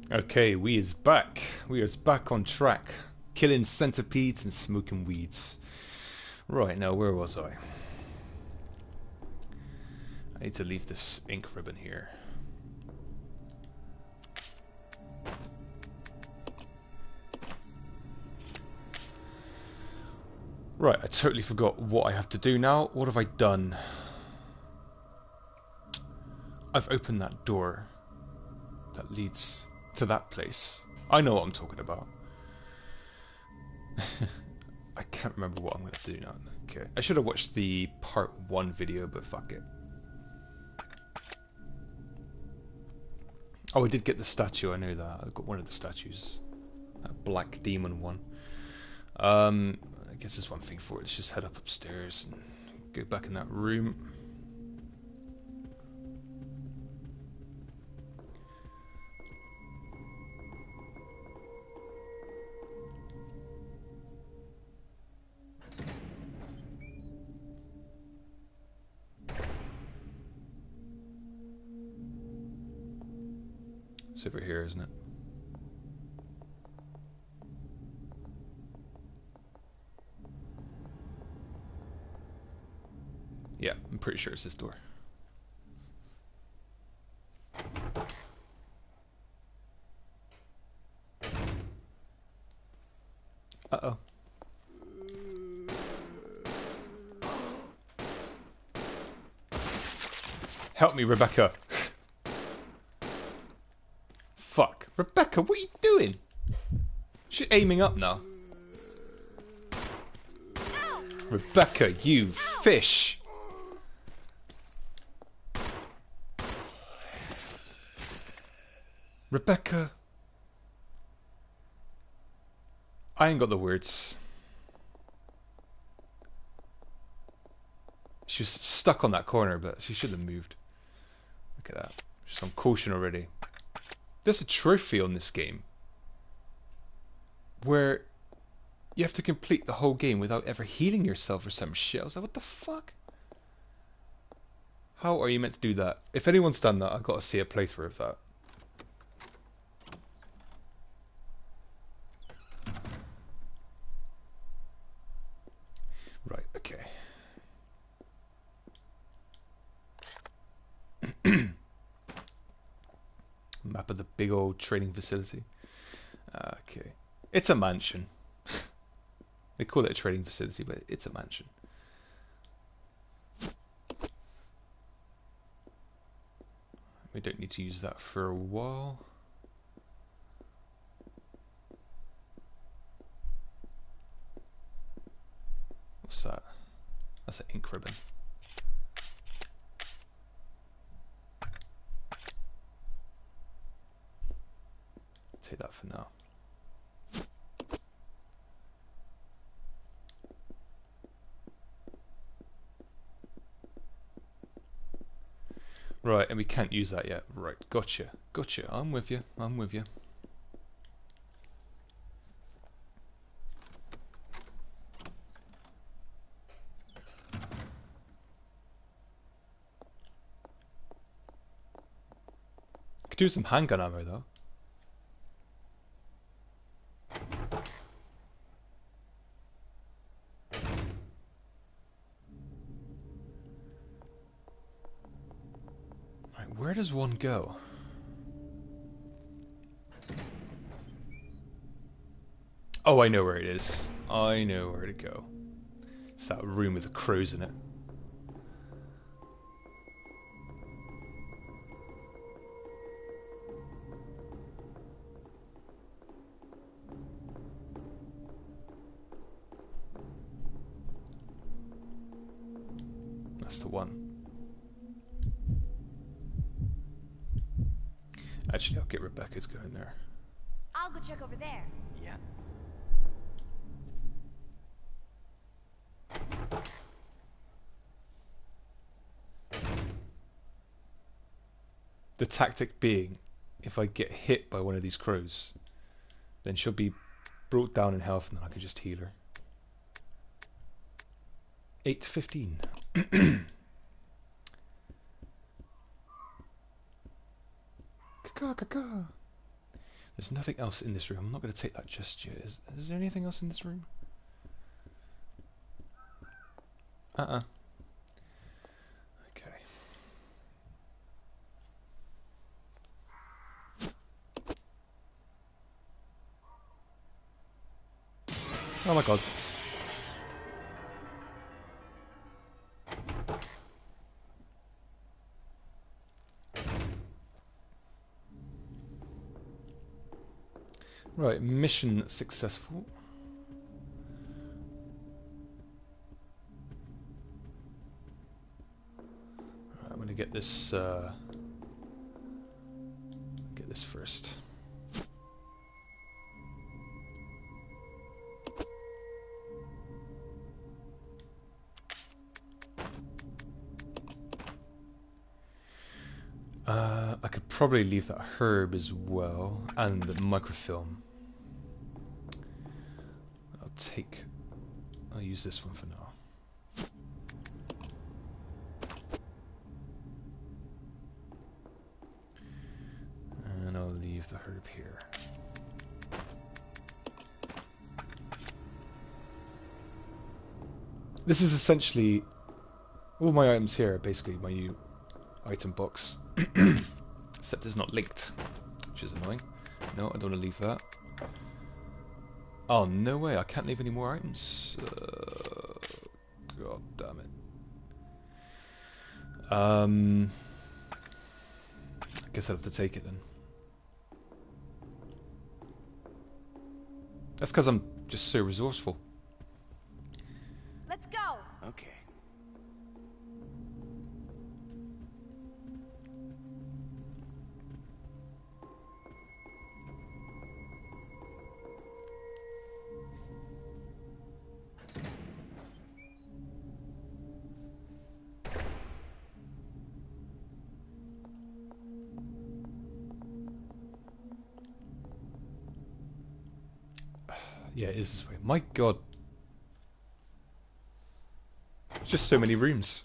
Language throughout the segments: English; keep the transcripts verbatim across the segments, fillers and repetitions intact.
Okay, we is back. We is back on track. Killing centipedes and smoking weeds. Right, now where was I? I need to leave this ink ribbon here. Right, I totally forgot what I have to do now. What have I done? I've opened that door that leads to that place. I know what I'm talking about. I can't remember what I'm going to do now. Okay, I should have watched the part one video, but fuck it. Oh, I did get the statue, I know that. I got one of the statues. That black demon one. Um, I guess there's one thing for it. Let's just head up upstairs and go back in that room. It's over here, isn't it? Yeah, I'm pretty sure it's this door. Uh-oh. Help me, Rebecca. Fuck. Rebecca, what are you doing? She's aiming up now. Ow. Rebecca, you Ow. Fish. Rebecca. I ain't got the words. She was stuck on that corner, but she should have moved. Look at that. Some caution already. There's a trophy on this game where you have to complete the whole game without ever healing yourself or some shit. I was like, what the fuck? How are you meant to do that? If anyone's done that, I've got to see a playthrough of that. Right, okay. Map of the big old training facility. Okay. It's a mansion. They call it a training facility, but it's a mansion. We don't need to use that for a while. What's that? That's an ink ribbon. Take that for now. Right, and we can't use that yet. Right, gotcha. Gotcha. I'm with you. I'm with you. Could do some handgun ammo though. Where does one go? Oh, I know where it is. I know where to go. It's that room with the crows in it. That's the one. Actually, I'll get Rebecca to go in there. I'll go check over there. Yeah. The tactic being, if I get hit by one of these crows, then she'll be brought down in health and then I can just heal her. eight fifteen. Caca, caca. There's nothing else in this room. I'm not going to take that just yet. Is, is there anything else in this room? Uh-uh. Okay. Oh my god. Right, mission successful. Right, I'm gonna get this uh, get this first. Uh, I could probably leave that herb as well, and the microfilm. I'll take... I'll use this one for now. And I'll leave the herb here. This is essentially... all my items here are basically my new item box. Except it's not linked, which is annoying. No, I don't want to leave that. Oh, no way, I can't leave any more items. Uh, God damn it. Um, I guess I'll have to take it then. That's because I'm just so resourceful. Let's go. Okay. Yeah, it is this way. My god. It's just so many rooms.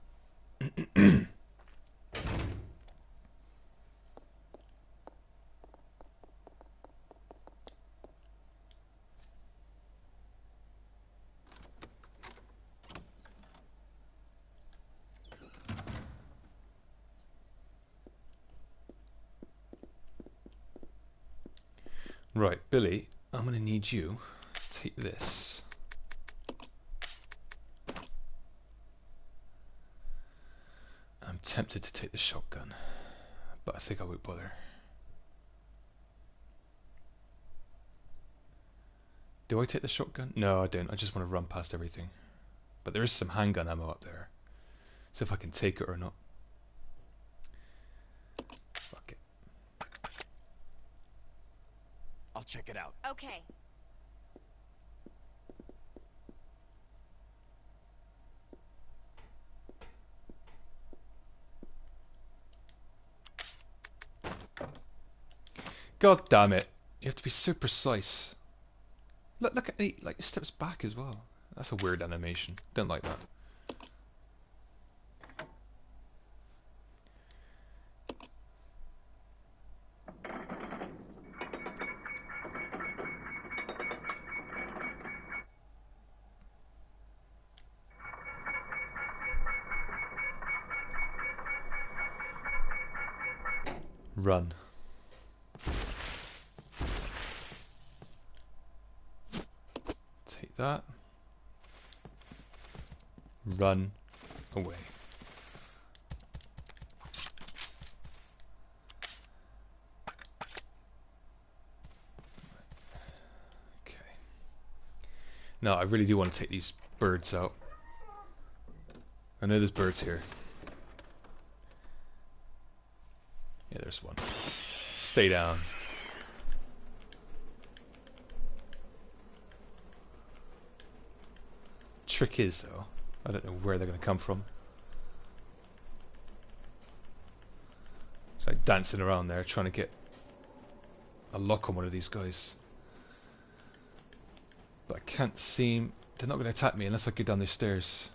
Right, Billy, I'm going to need you to take this. I'm tempted to take the shotgun, but I think I won't bother. Do I take the shotgun? No, I don't. I just want to run past everything. But there is some handgun ammo up there. See if I can take it or not. Fuck it. I'll check it out. Okay. God damn it. You have to be so precise. Look, look at it, like, it steps back as well. That's a weird animation. Don't like that. Run. Take that. Run away. Okay. Now I really do want to take these birds out. I know there's birds here. Yeah, there's one. Stay down. Trick is, though, I don't know where they're going to come from. It's like dancing around there, trying to get a lock on one of these guys. But I can't seem... They're not going to attack me unless I go down these stairs.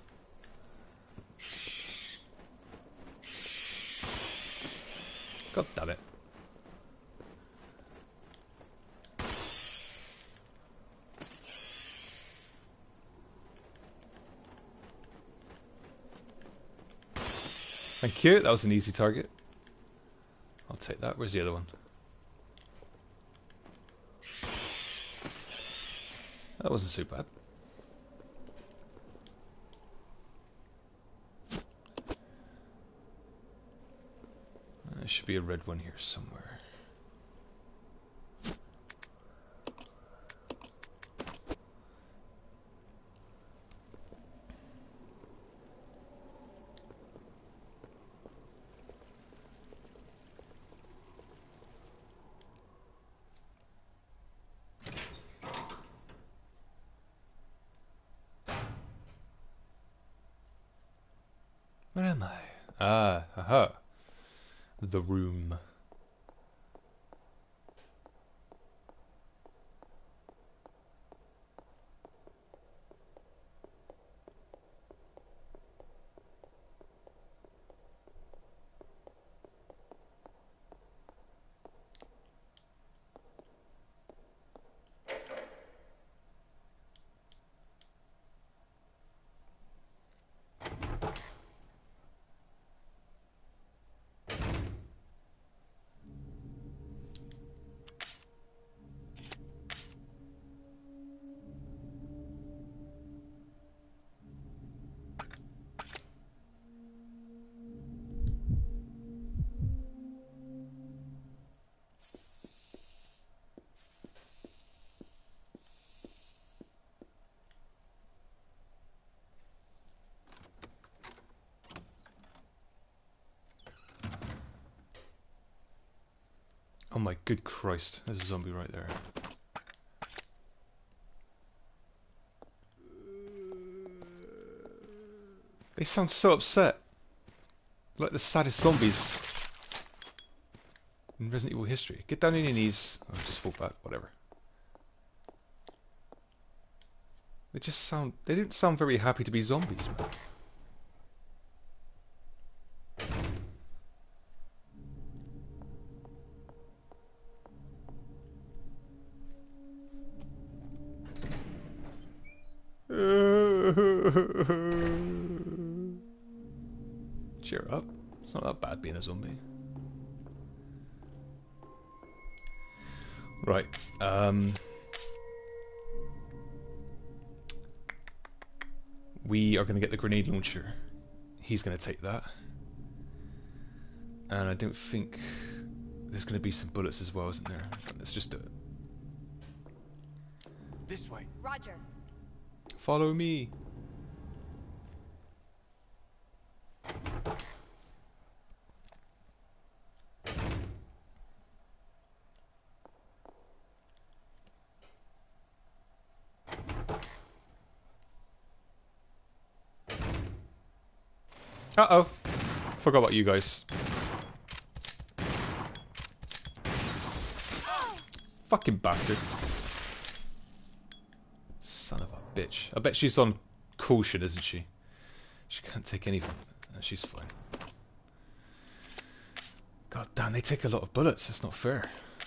God damn it. Thank you. That was an easy target. I'll take that. Where's the other one? That wasn't so bad. There should be a red one here somewhere. Where am I? Ah, aha. The room. Oh my good Christ, there's a zombie right there. They sound so upset. Like the saddest zombies in Resident Evil history. Get down on your knees. Oh, just fall back, whatever. They just sound... They didn't sound very happy to be zombies, man. Cheer up. It's not that bad being a zombie. Right. Um, we are going to get the grenade launcher. He's going to take that. And I don't think... There's going to be some bullets as well, isn't there? Let's just do it. This way. Roger. Follow me. Uh-oh. Forgot about you guys. Fucking bastard. Son of a bitch. I bet she's on caution, isn't she? She can't take any... She's fine. God damn, they take a lot of bullets. That's not fair.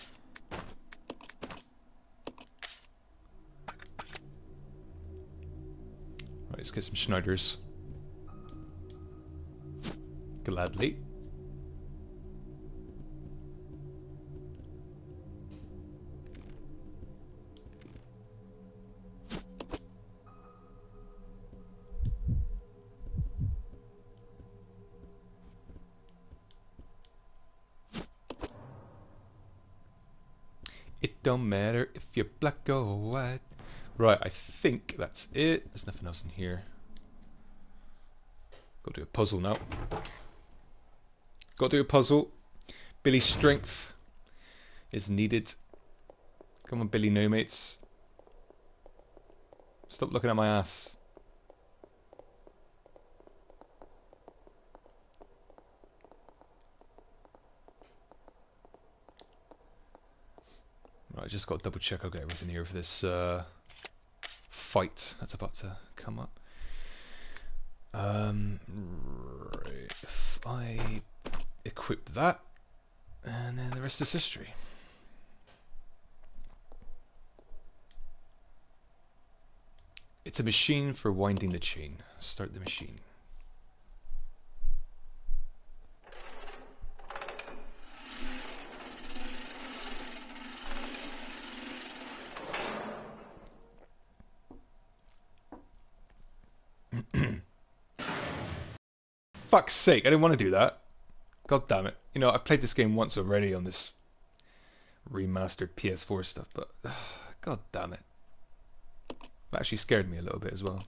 Right, let's get some Schneiders. Gladly. It don't matter if you're black or white. Right, I think that's it. There's nothing else in here. Got to do a puzzle now. Got to do a puzzle. Billy's strength is needed. Come on, Billy no mates. Stop looking at my ass. Right, I just got to double check I've got everything here for this uh, fight that's about to come up. Um, right, if I equip that, and then the rest is history. It's a machine for winding the chain. Start the machine. fuck's sake, I didn't want to do that. God damn it. You know, I've played this game once already on this remastered P S four stuff, but uh, god damn it. That actually scared me a little bit as well.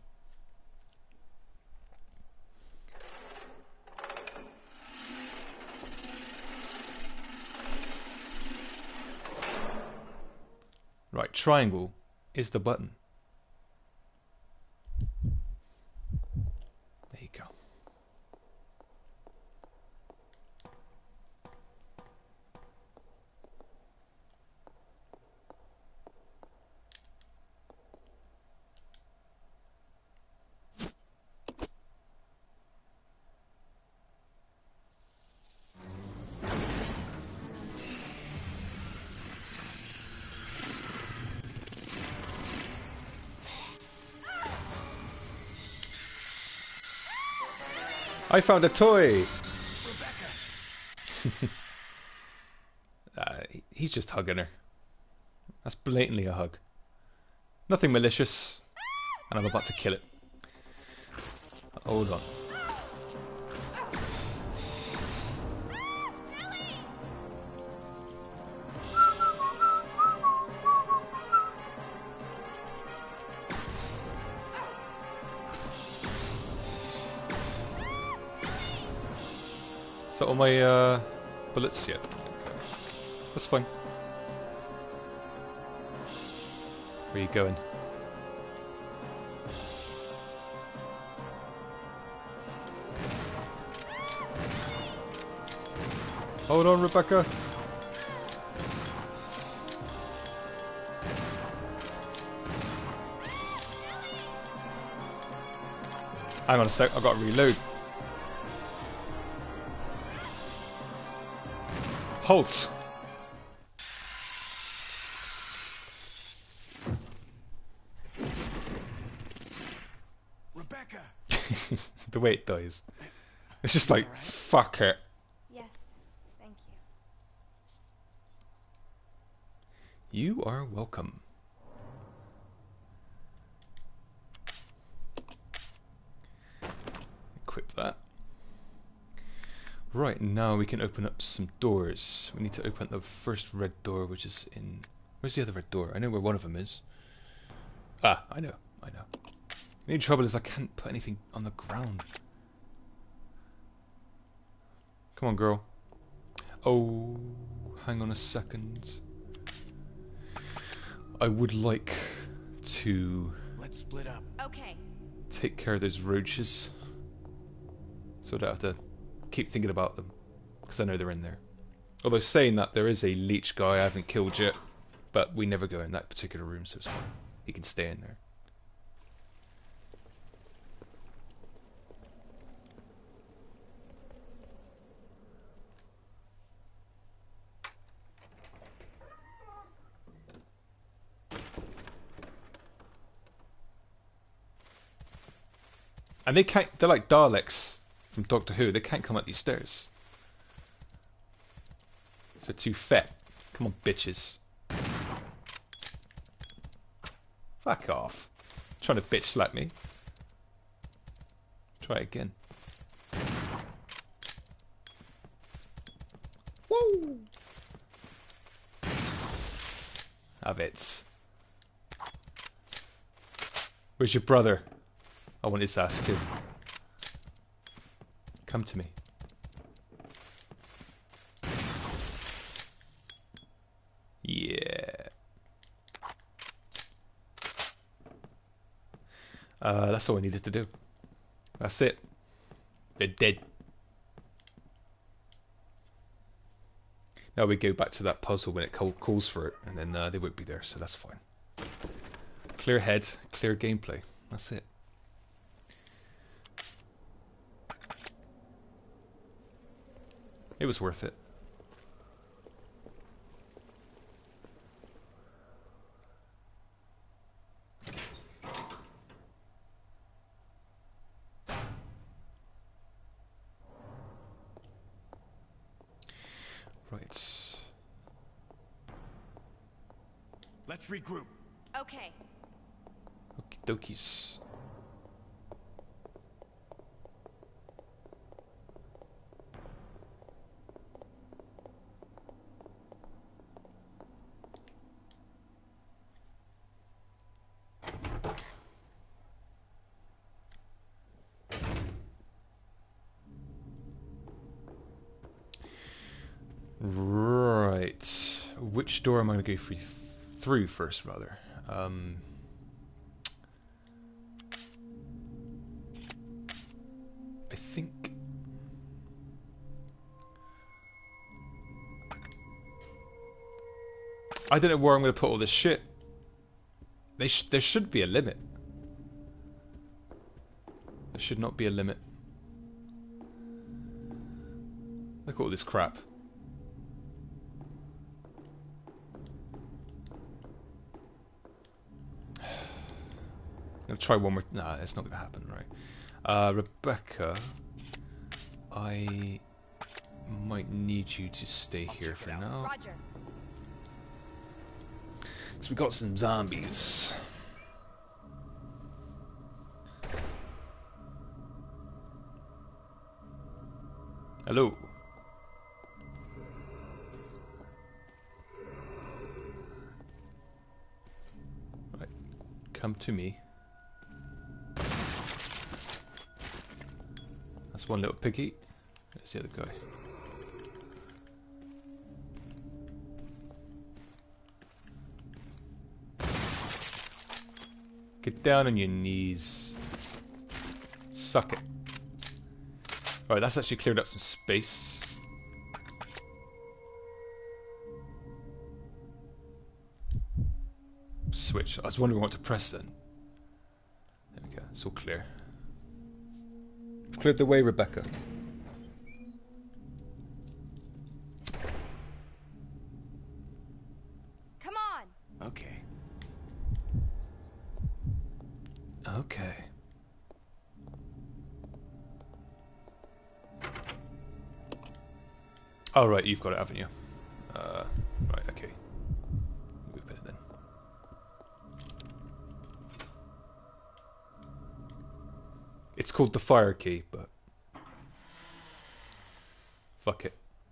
Right, triangle is the button. There you go. I found a toy! uh, he's just hugging her. That's blatantly a hug. Nothing malicious. And I'm about to kill it. Hold on. Is that all my uh, bullets yet? Okay. That's fine. Where are you going? Hold on, Rebecca. Hang on a sec, I've got to reload. Halt! Rebecca. The way it dies. It's just like, right. Fuck it. Yes, thank you. You are welcome. Equip that. Right, now we can open up some doors. We need to open the first red door, which is in... Where's the other red door? I know where one of them is. Ah, I know, I know. The only trouble is I can't put anything on the ground. Come on, girl. Oh, hang on a second. I would like to... Let's split up. Okay. Take care of those roaches. So I don't have to keep thinking about them, because I know they're in there. Although saying that, there is a leech guy I haven't killed yet, but we never go in that particular room, so it's fine. He can stay in there. And they can't, they're like Daleks from Doctor Who, they can't come up these stairs. So too fat. Come on, bitches. Fuck off. Trying to bitch slap me. Try it again. Woo! Have it. Where's your brother? I want his ass too. Come to me. Yeah. Uh, that's all I needed to do. That's it. They're dead. Now we go back to that puzzle when it call calls for it, and then uh, they won't be there, so that's fine. Clear head, clear gameplay. That's it. It was worth it. Right. Let's regroup. Okay. Okie dokies. Right. Which door am I going to go through, through first, rather? Um, I think... I don't know where I'm going to put all this shit. They sh there should be a limit. There should not be a limit. Look at all this crap. I'm gonna try one more. Nah, it's not gonna happen, right? Uh, Rebecca, I might need you to stay here for now. Roger. So we got some zombies. Hello. Right, come to me. That's one little piggy. There's the other guy. Get down on your knees. Suck it. Alright, that's actually cleared up some space. Switch. I was wondering what to press then. There we go. It's all clear. I've cleared the way, Rebecca. Come on. Okay. Okay. Oh right, you've got it, haven't you? Uh, right, okay. Move it then. It's called the fire key, but fuck it.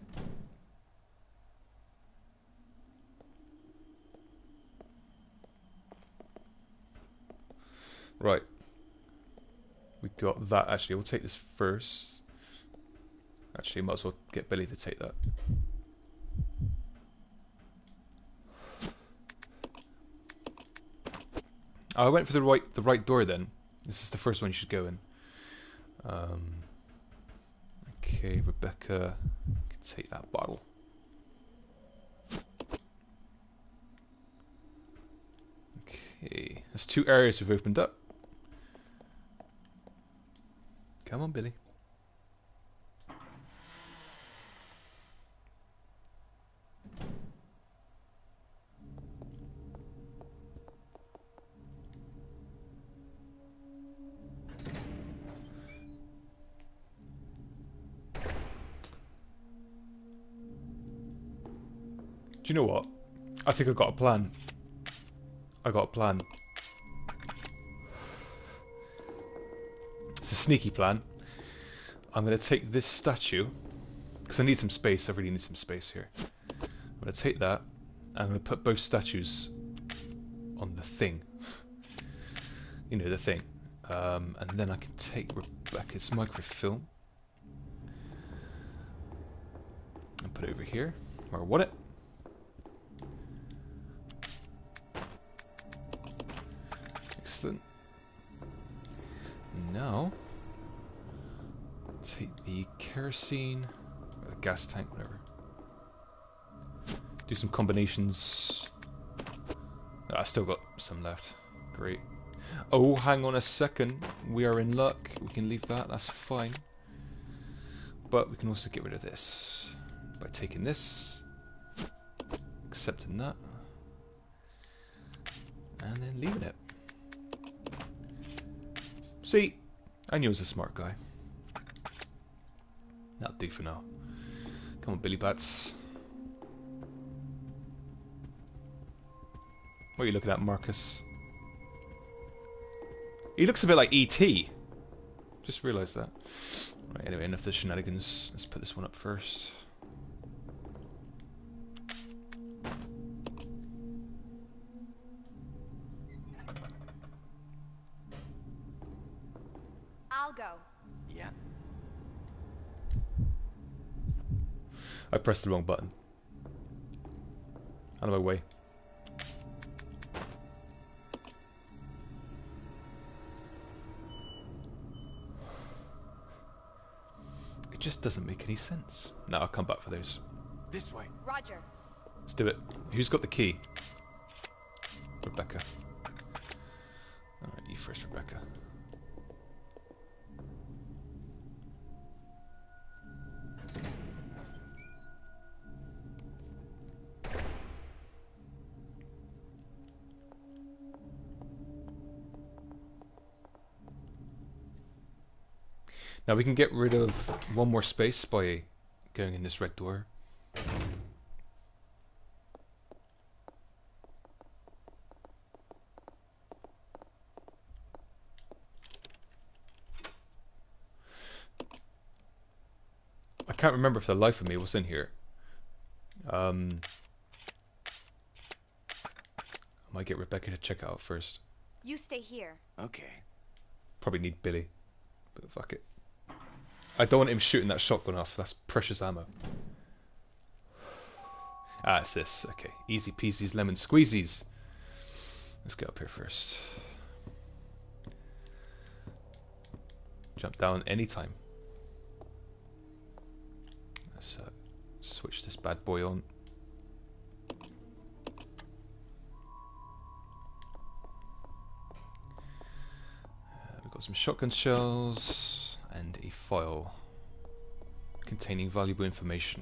Right. We got that. Actually, we'll take this first. Actually, might as well get Billy to take that. Oh, I went for the right the right door then. This is the first one you should go in. Um, okay, Rebecca can take that bottle. Okay, there's two areas we've opened up. Come on, Billy. Do you know what? I think I've got a plan. I got a plan. It's a sneaky plan. I'm going to take this statue, because I need some space, I really need some space here. I'm going to take that, and I'm going to put both statues on the thing. You know, the thing. Um, and then I can take Rebecca's microfilm and put it over here, where I want it. Excellent. Now, take the kerosene, or the gas tank, whatever. Do some combinations. Oh, I still got some left. Great. Oh, hang on a second. We are in luck. We can leave that. That's fine. But we can also get rid of this by taking this, accepting that, and then leaving it. See, I knew I was a smart guy. That'll do for now. Come on, Billy Bats. What are you looking at, Marcus? He looks a bit like E T Just realised that. Right, anyway, enough of the shenanigans. Let's put this one up first. I'll go. Yeah. I pressed the wrong button. Out of my way. It just doesn't make any sense. No, I'll come back for those. This way. Roger. Let's do it. Who's got the key? Rebecca. Alright, you first, Rebecca. Now we can get rid of one more space by going in this red door. I can't remember for the life of me what's in here. Um, I might get Rebecca to check it out first. You stay here. Okay. Probably need Billy, but fuck it. I don't want him shooting that shotgun off. That's precious ammo. Ah, it's this. Okay, easy peasies, lemon squeezies. Let's get up here first. Jump down anytime. Let's uh, switch this bad boy on. Uh, we've got some shotgun shells and a file containing valuable information.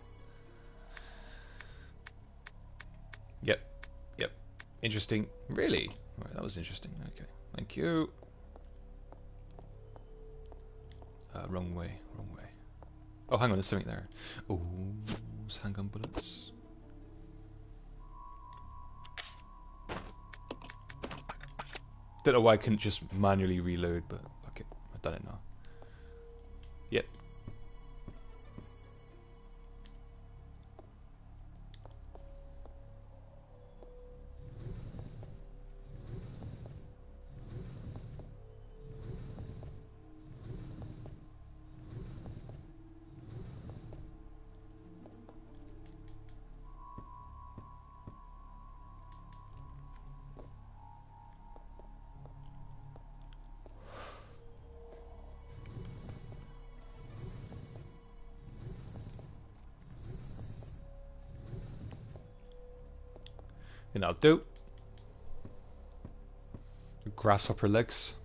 Yep, yep. Interesting. Really? Right, that was interesting. Okay, thank you. Uh, wrong way, wrong way. Oh, hang on, there's something there. Oh, handgun bullets. Don't know why I couldn't just manually reload, but fuck it, I've done it now. Yep. And I'll do. Grasshopper legs.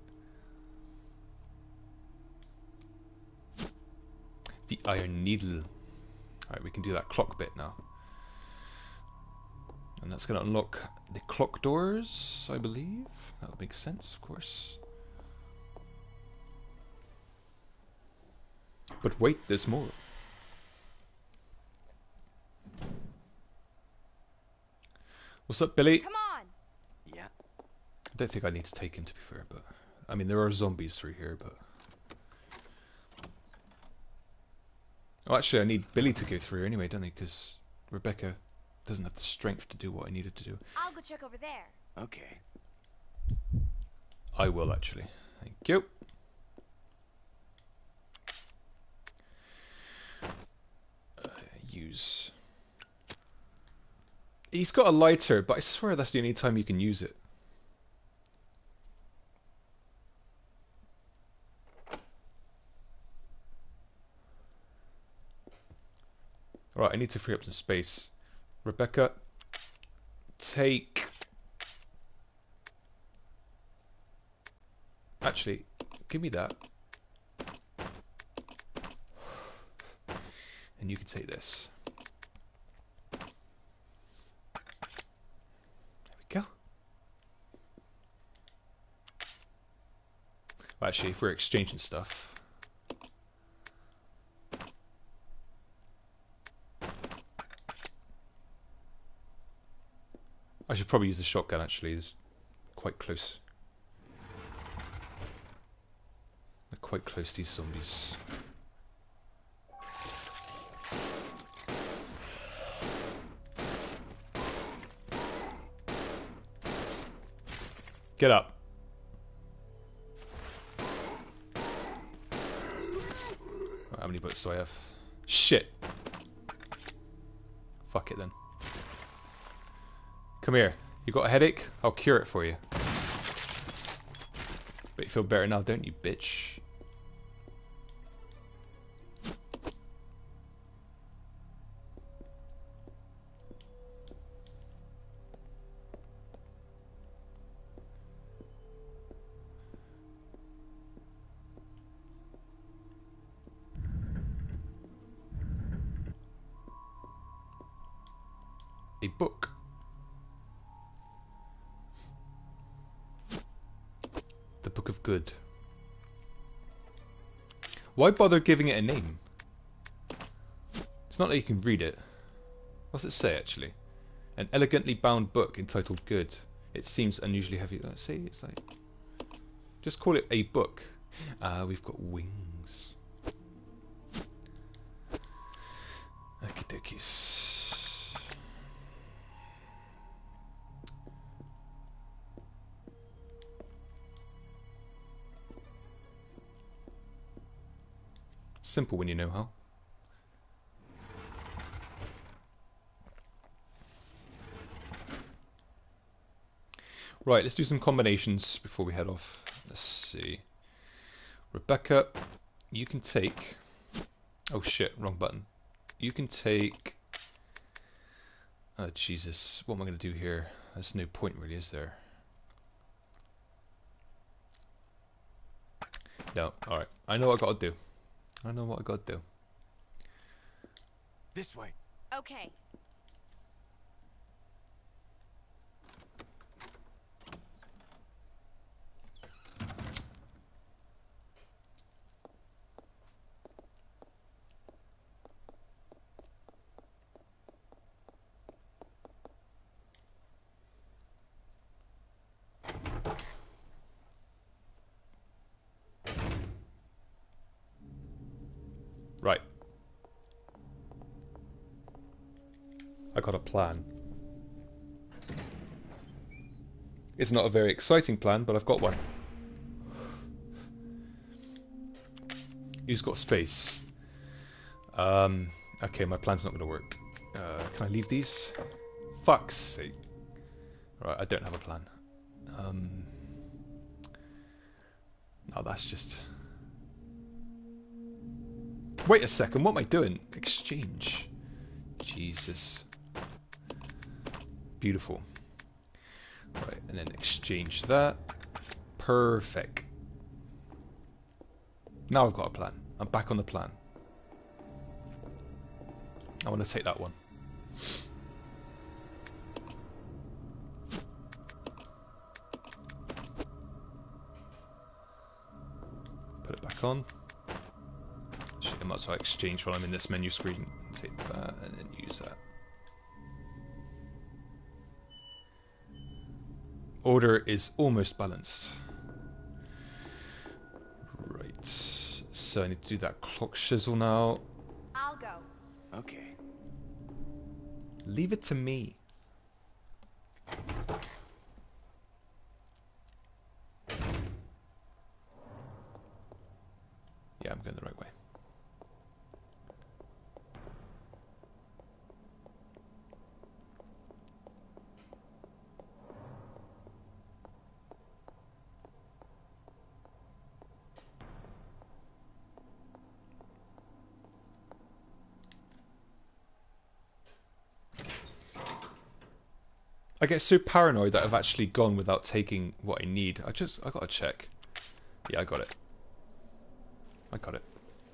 The iron needle. Alright, we can do that clock bit now. And that's going to unlock the clock doors, I believe. That would make sense, of course. But wait, there's more. What's up, Billy? Come on. Yeah. I don't think I need to take him, to be fair, but I mean there are zombies through here, but oh, actually I need Billy to go through anyway, don't I? Because Rebecca doesn't have the strength to do what I needed to do. I'll go check over there. Okay. I will actually. Thank you. Uh, use. He's got a lighter, but I swear that's the only time you can use it. Alright, I need to free up some space. Rebecca, take... Actually, give me that. And you can take this. Go. Well, actually, if we're exchanging stuff, I should probably use the shotgun. Actually, it's quite close. They're quite close, these zombies. Get up. Right, how many bullets do I have? Shit. Fuck it then. Come here. You got a headache? I'll cure it for you. But you feel better now, don't you, bitch? A book. The Book of Good. Why bother giving it a name? It's not that you can read it. What's it say actually? An elegantly bound book entitled Good. It seems unusually heavy. Let's see, it's like... Just call it a book. Ah, uh, we've got wings. Okie dokies. Simple when you know how. Right, let's do some combinations before we head off. Let's see. Rebecca, you can take... Oh shit, wrong button. You can take... Oh Jesus, what am I going to do here? There's no point really, is there? No, alright. I know what I got to do. I know what I got to do. This way. Okay. Right. I got a plan. It's not a very exciting plan, but I've got one. Who's got space? Um, okay, my plan's not going to work. Uh, can I leave these? Fuck's sake. Right, I don't have a plan. Um, no, that's just... Wait a second, what am I doing? Exchange. Jesus. Beautiful. Right, and then exchange that. Perfect. Now I've got a plan. I'm back on the plan. I want to take that one. Put it back on. I might as well exchange while I'm in this menu screen. Take that and then use that. Order is almost balanced. Right. So I need to do that clock shizzle now. I'll go. Okay. Leave it to me. Yeah, I'm going the right way. I get so paranoid that I've actually gone without taking what I need. I just, I gotta check. Yeah, I got it. I got it.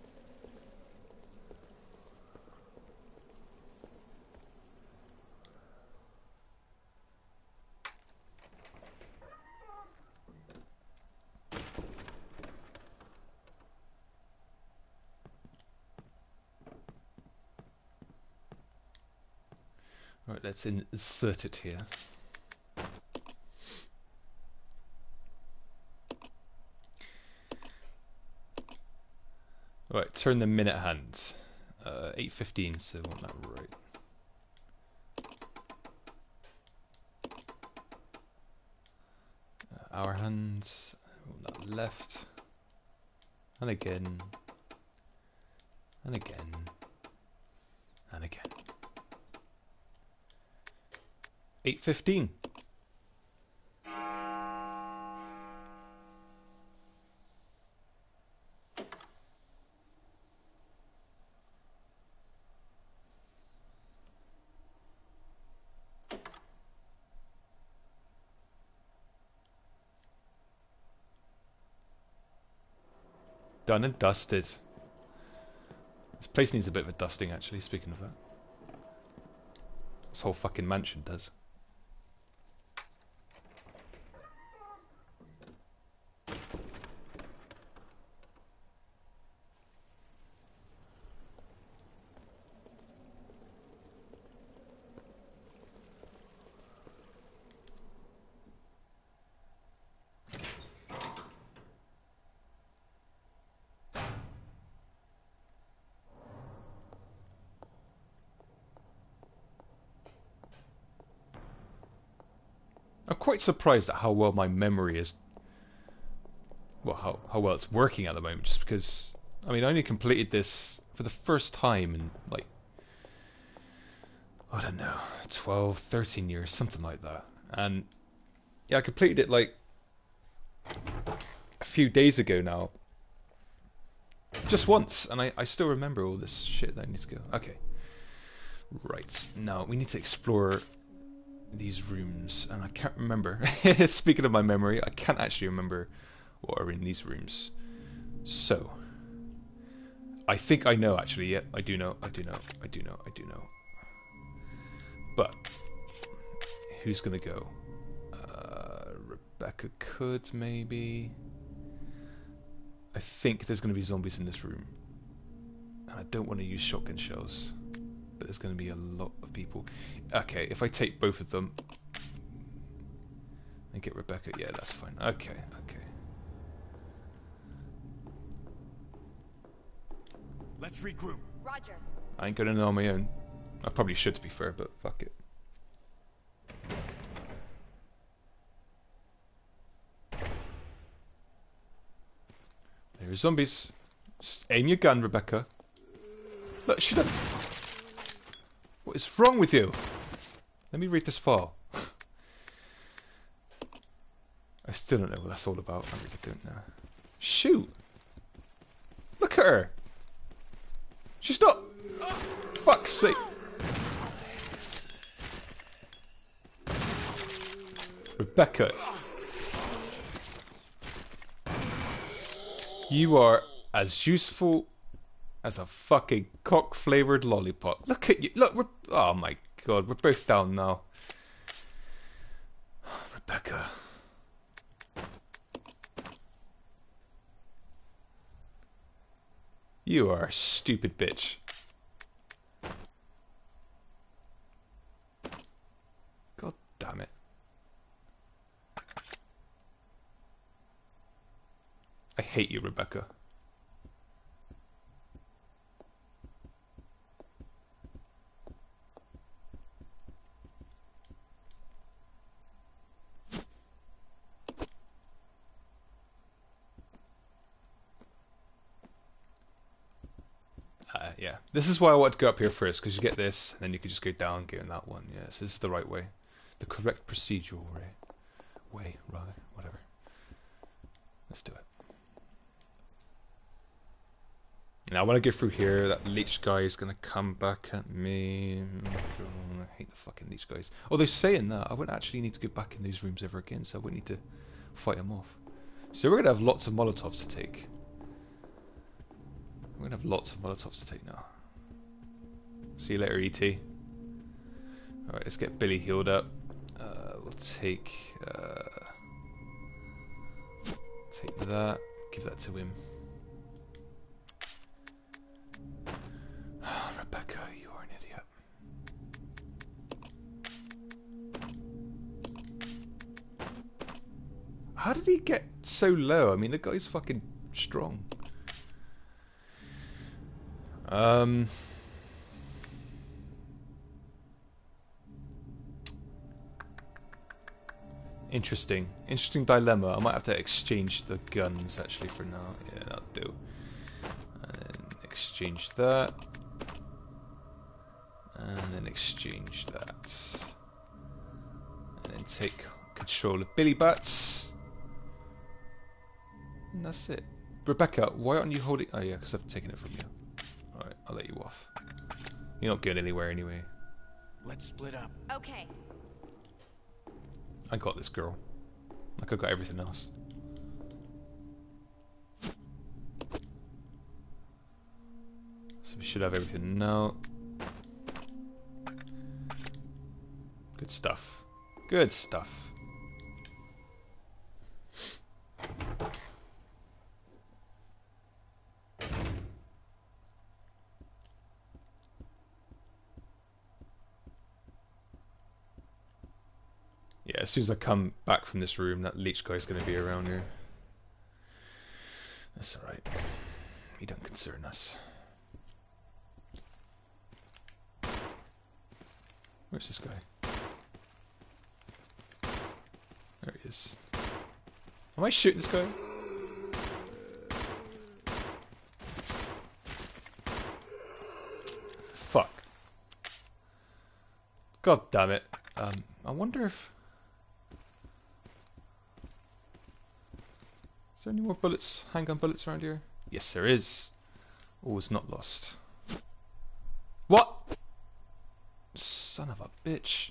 Right, let's insert it here. Right, turn the minute hand. Uh, eight fifteen, so I want that right. Uh, hour hands, I want that left. And again. And again. And again. eight fifteen. Done and dusted. This place needs a bit of a dusting, actually, speaking of that. This whole fucking mansion does. I'm quite surprised at how well my memory is, well, how, how well it's working at the moment, just because, I mean, I only completed this for the first time in, like, I don't know, twelve, thirteen years, something like that. And, yeah, I completed it, like, a few days ago now. Just once, and I, I still remember all this shit that I need to go. Okay. Right, now, we need to explore these rooms, and I can't remember. Speaking of my memory, I can't actually remember what are in these rooms. So, I think I know actually. Yeah, I do know. I do know. I do know. I do know. But who's gonna go? Uh, Rebecca could maybe. I think there's gonna be zombies in this room, and I don't want to use shotgun shells. But there's going to be a lot of people. Okay, if I take both of them and get Rebecca, yeah, that's fine. Okay, okay. Let's regroup. Roger. I ain't going to know on my own. I probably should, to be fair, but fuck it. There's zombies. Just aim your gun, Rebecca. Look, should have. What is wrong with you? Let me read this file. I still don't know what that's all about. I really don't know. Shoot! Look at her! She's not... Fuck's sake! Rebecca. You are as useful as a fucking cock-flavoured lollipop. Look at you. Look, we're... Oh my god, we're both down now. Rebecca. You are a stupid bitch. God damn it. I hate you, Rebecca. Uh, yeah, this is why I want to go up here first, because you get this, and then you can just go down and get in that one. Yes, this is the right way. The correct procedural way. Way, rather. Whatever. Let's do it. Now, when I go through here, that leech guy is going to come back at me. Oh, I hate the fucking leech guys. Although, saying that, I wouldn't actually need to go back in these rooms ever again, so I wouldn't need to fight them off. So we're going to have lots of Molotovs to take. We're going to have lots of Molotovs to take now. See you later, E T. Alright, let's get Billy healed up. Uh, we'll take... Uh, take that. Give that to him. Rebecca, you are an idiot. How did he get so low? I mean, the guy's fucking strong. Um... Interesting. Interesting dilemma. I might have to exchange the guns actually for now. Yeah, that'll do. And then exchange that. And then exchange that. then take control of Billy Butts. And that's it. Rebecca, why aren't you holding... Oh yeah, because I've taken it from you. Alright, I'll let you off. You're not going anywhere anyway. Let's split up. Okay. I got this, girl. Like I got everything else. So we should have everything now. Good stuff. Good stuff. Yeah, as soon as I come back from this room, that leech guy's going to be around here. That's alright. He don't concern us. Where's this guy? There he is. Am I shooting this guy? Fuck. God damn it. Um, I wonder if... Is there any more bullets, handgun bullets around here? Yes, there is. Oh, it's not lost. What? Son of a bitch.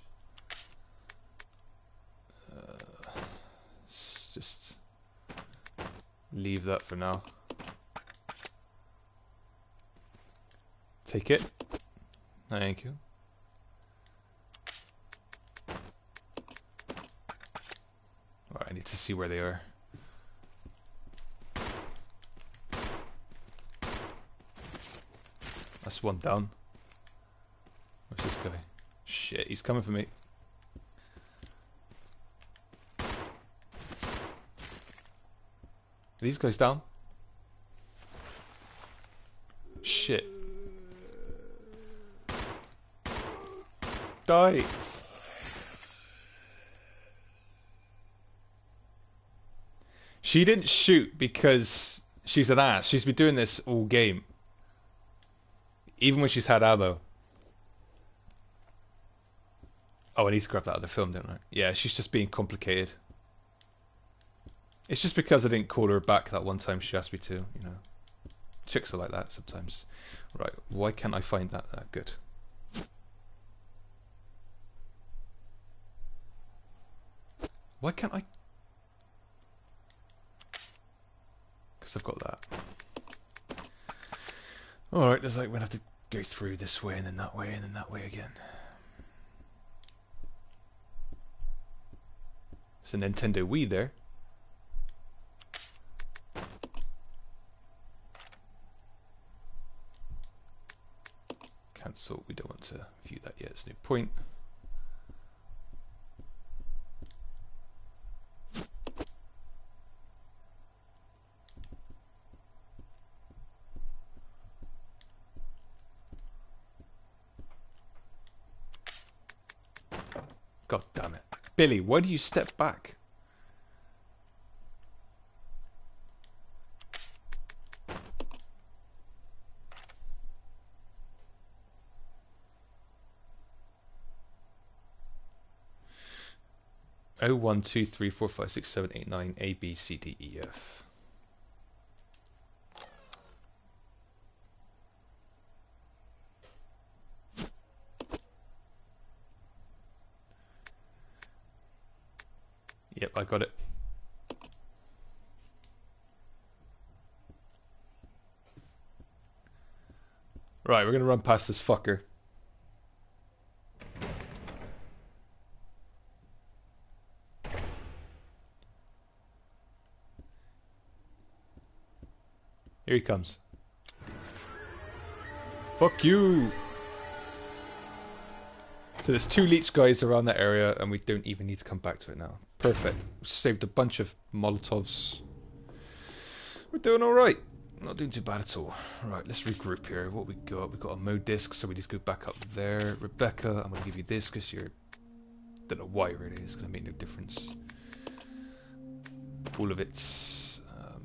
Uh, let's just leave that for now. Take it. Thank you. Alright, I need to see where they are. That's one down. Where's this guy? Shit, he's coming for me. Are these guys down? Shit. Die! She didn't shoot because she's an ass. She's been doing this all game. Even when she's had ammo. Oh, I need to grab that other film, don't I? Yeah, she's just being complicated. It's just because I didn't call her back that one time she asked me to, you know. Chicks are like that sometimes. Right, why can't I find that? That good. Why can't I? Because I've got that. Alright, there's like, we're gonna have to go through this way and then that way and then that way again. It's a Nintendo Wii there. Cancel, we don't want to view that yet, it's no point. God damn it. Billy, why do you step back? Oh one two three four five six seven eight nine A B C D E F. Yep, I got it. Right, we're gonna run past this fucker. Here he comes. Fuck you! So there's two leech guys around that area and we don't even need to come back to it now. Perfect. Saved a bunch of Molotovs. We're doing alright. Not doing too bad at all. Right, let's regroup here. What we got? We got a mode disc, so we need to go back up there. Rebecca, I'm going to give you this because you're... don't know why really, it's going to make no difference. All of it. Um...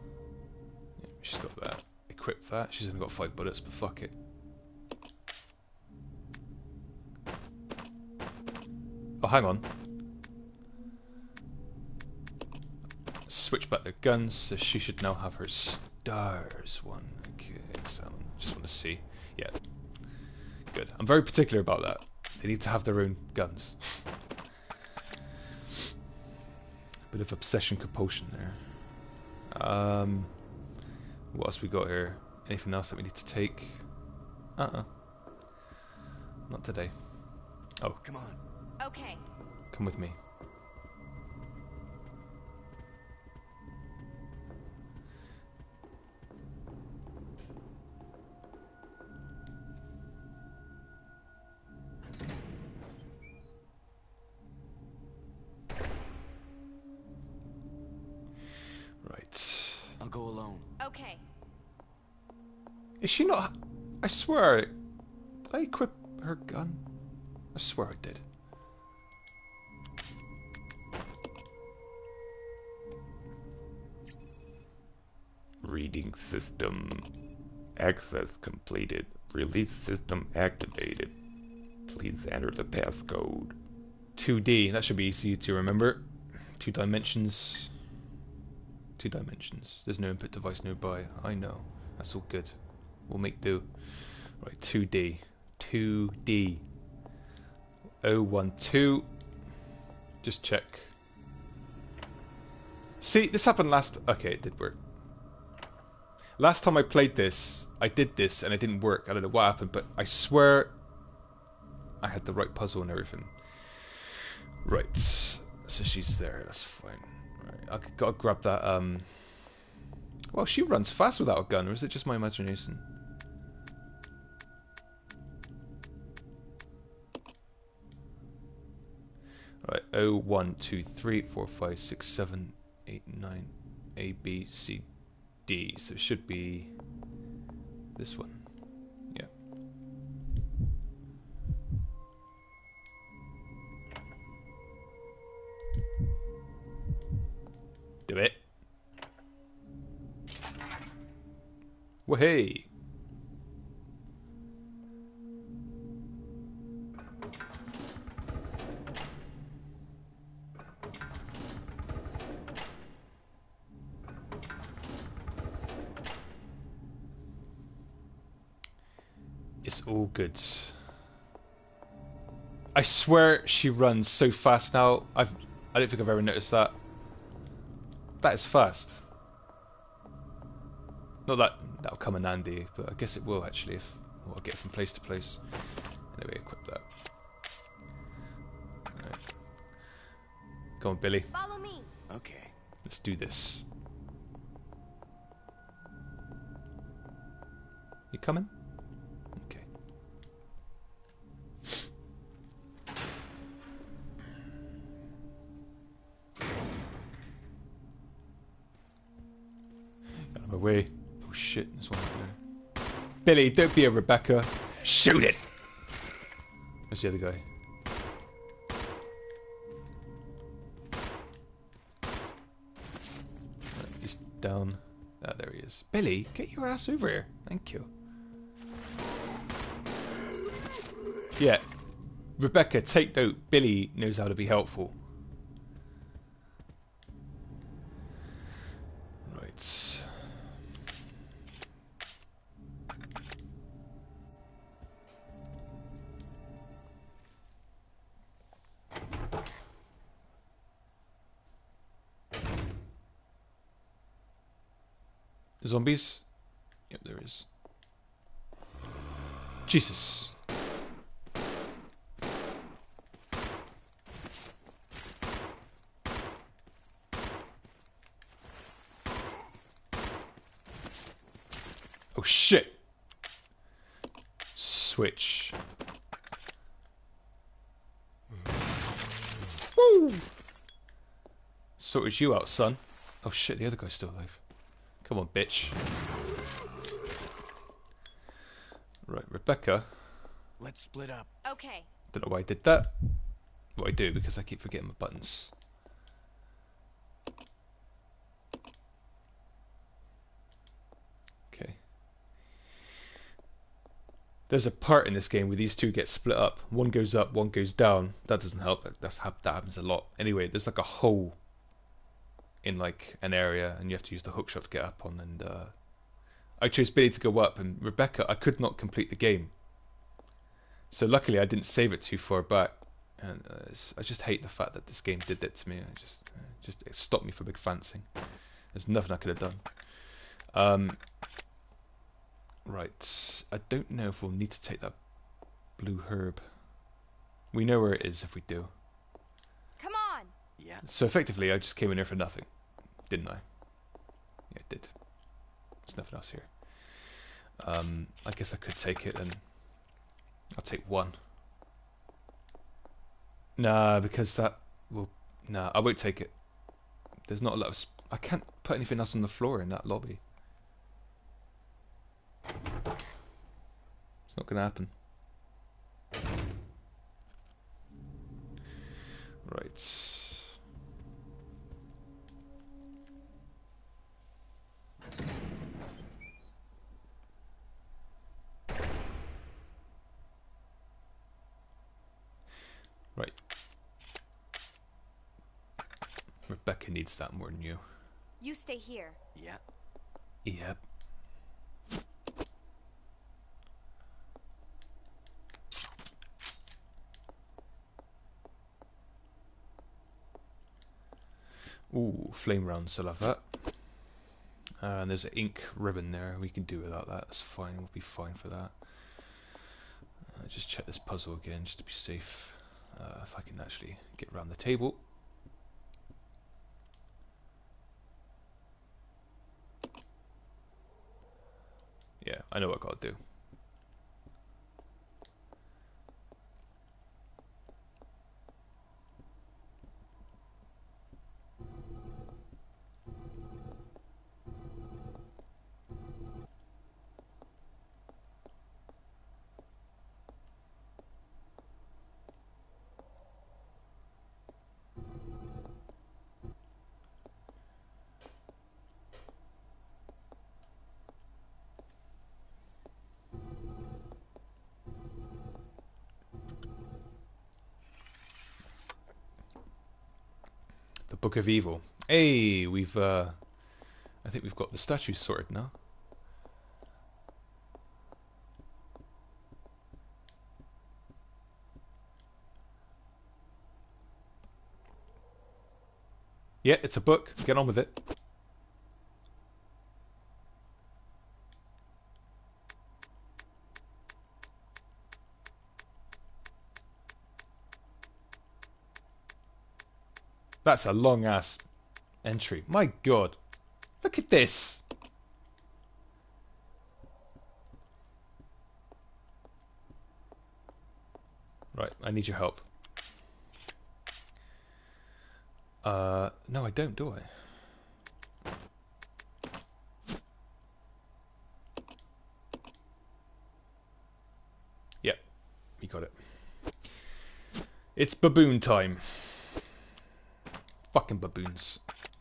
Yeah, she's got that. Equip that. She's only got five bullets, but fuck it. hang on. Switch back the guns, so she should now have her stars one. Okay, excellent. Just want to see. Yeah. Good. I'm very particular about that. They need to have their own guns. Bit of obsession compulsion there. Um, what else we got here? Anything else that we need to take? Uh-uh. Not today. Oh. Come on. Okay. Come with me. Right. I'll go alone. Okay. Is she not... I swear... Did I equip her gun? I swear I did. Reading system access completed. Release system activated. Please enter the passcode. two D. That should be easy to remember. Two dimensions. Two dimensions. There's no input device nearby. I know. That's all good. We'll make do. Right, two D. two D. oh one two. Just check. See, this happened last... Okay, it did work. Last time I played this, I did this and it didn't work. I don't know what happened, but I swear I had the right puzzle and everything. Right. So she's there. That's fine. Right. I gotta grab that. Um. Well, she runs fast without a gun, or is it just my imagination? Right. Oh, one, two, three, four, five, six, seven, eight, nine. A, B, C, D. So it should be this one. Yeah. Do it. Well, hey. It's all good. I swear she runs so fast now. I've I don't think I've ever noticed that. That is fast. Not that that'll come in handy, but I guess it will actually if well, I'll get from place to place. Anyway, equip that. Right. Come on, Billy. Follow me. Okay. Let's do this. You coming? Okay. Out of my way. Oh shit, there's one up there. Billy, don't be a Rebecca. Shoot it! Where's the other guy? Right, he's down. Ah, there he is. Billy, get your ass over here. Thank you. Yeah. Rebecca, take note. Billy knows how to be helpful. Right. Zombies? Yep, there is. Jesus. Oh shit! Switch. Woo! Sorted you out, son. Oh shit, the other guy's still alive. Come on, bitch. Right, Rebecca. Let's split up. Okay. Don't know why I did that. What I do, because I keep forgetting my buttons. Okay. There's a part in this game where these two get split up. One goes up, one goes down. That doesn't help. That's that happens a lot. Anyway, there's like a hole in like an area, and you have to use the hookshot to get up on. And uh, I chose Billy to go up, and Rebecca, I could not complete the game. So luckily, I didn't save it too far back. And uh, I just hate the fact that this game did that to me. I just, uh, just it stopped me from advancing. There's nothing I could have done. Um, right, I don't know if we'll need to take that blue herb. We know where it is if we do. Come on. Yeah. So effectively, I just came in here for nothing, didn't I? Yeah, I did. There's nothing else here. Um, I guess I could take it, and I'll take one. Nah, because that will. Nah, I won't take it. There's not a lot of. Sp I can't put anything else on the floor in that lobby. It's not going to happen. Right. Right. Rebecca needs that more than you. You stay here. Yeah. Yep. Ooh, flame rounds, I love that. Uh, and there's an ink ribbon there. We can do without that. That's fine. We'll be fine for that. Uh, just check this puzzle again, just to be safe. Uh, if I can actually get around the table. Yeah, I know what I gotta do. The Book of Evil. Hey, we've uh I think we've got the statues sorted now. Yeah, it's a book. Get on with it. That's a long ass entry. My god. Look at this. Right, I need your help. Uh, no I don't, do I? Yep, you got it. It's baboon time. Fucking baboons.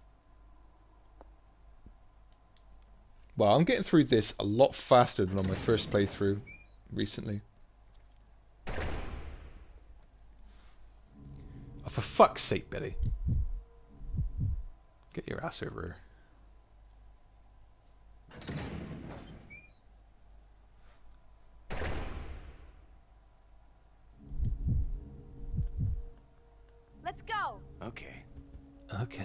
Well, I'm getting through this a lot faster than on my first playthrough recently. Oh, for fuck's sake, Billy. Get your ass over here. Let's go. Okay. Okay.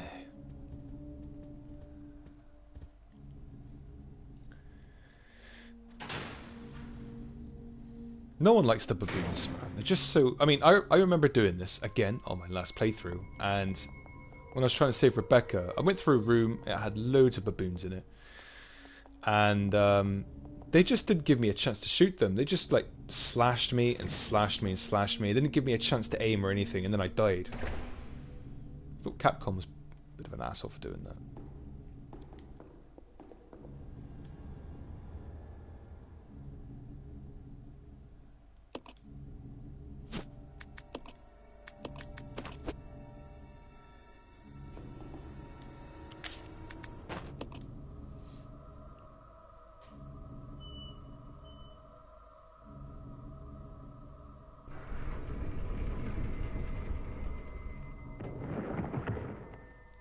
No one likes the baboons, man. They're just so... I mean, I, I remember doing this, again, on my last playthrough, and when I was trying to save Rebecca, I went through a room, it had loads of baboons in it, and um, they just didn't give me a chance to shoot them. They just, like, slashed me and slashed me and slashed me. They didn't give me a chance to aim or anything, and then I died. I thought Capcom was a bit of an asshole for doing that.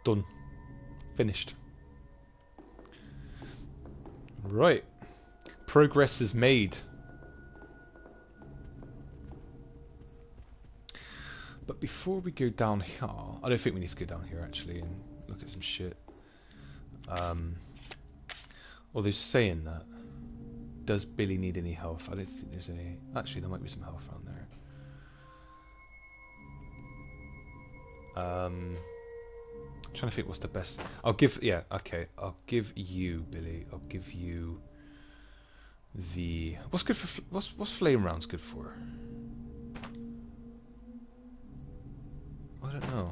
Done. Finished. Right. Progress is made. But before we go down here, I don't think we need to go down here actually and look at some shit. Um, although saying that, does Billy need any health? I don't think there's any. Actually, there might be some health around there. Um, I'm trying to think what's the best. I'll give. Yeah, okay. I'll give you, Billy. I'll give you the. What's good for? What's what's flame rounds good for? I don't know.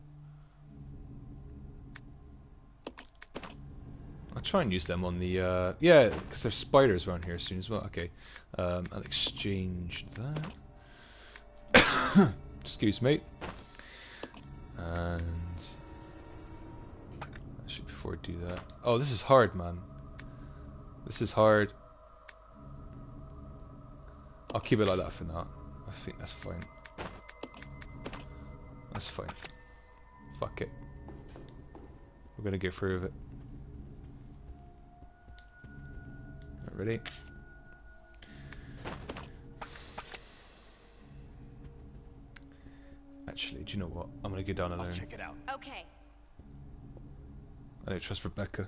I'll try and use them on the, uh, yeah, because there's spiders around here soon as well. Okay, um, I'll exchange that. Excuse me. And actually, before I do that, oh, this is hard, man. This is hard. I'll keep it like that for now. I think that's fine. That's fine. Fuck it. We're gonna go through with it. Ready? Actually, do you know what? I'm gonna go down alone. I'll check it out. Okay. I don't trust Rebecca.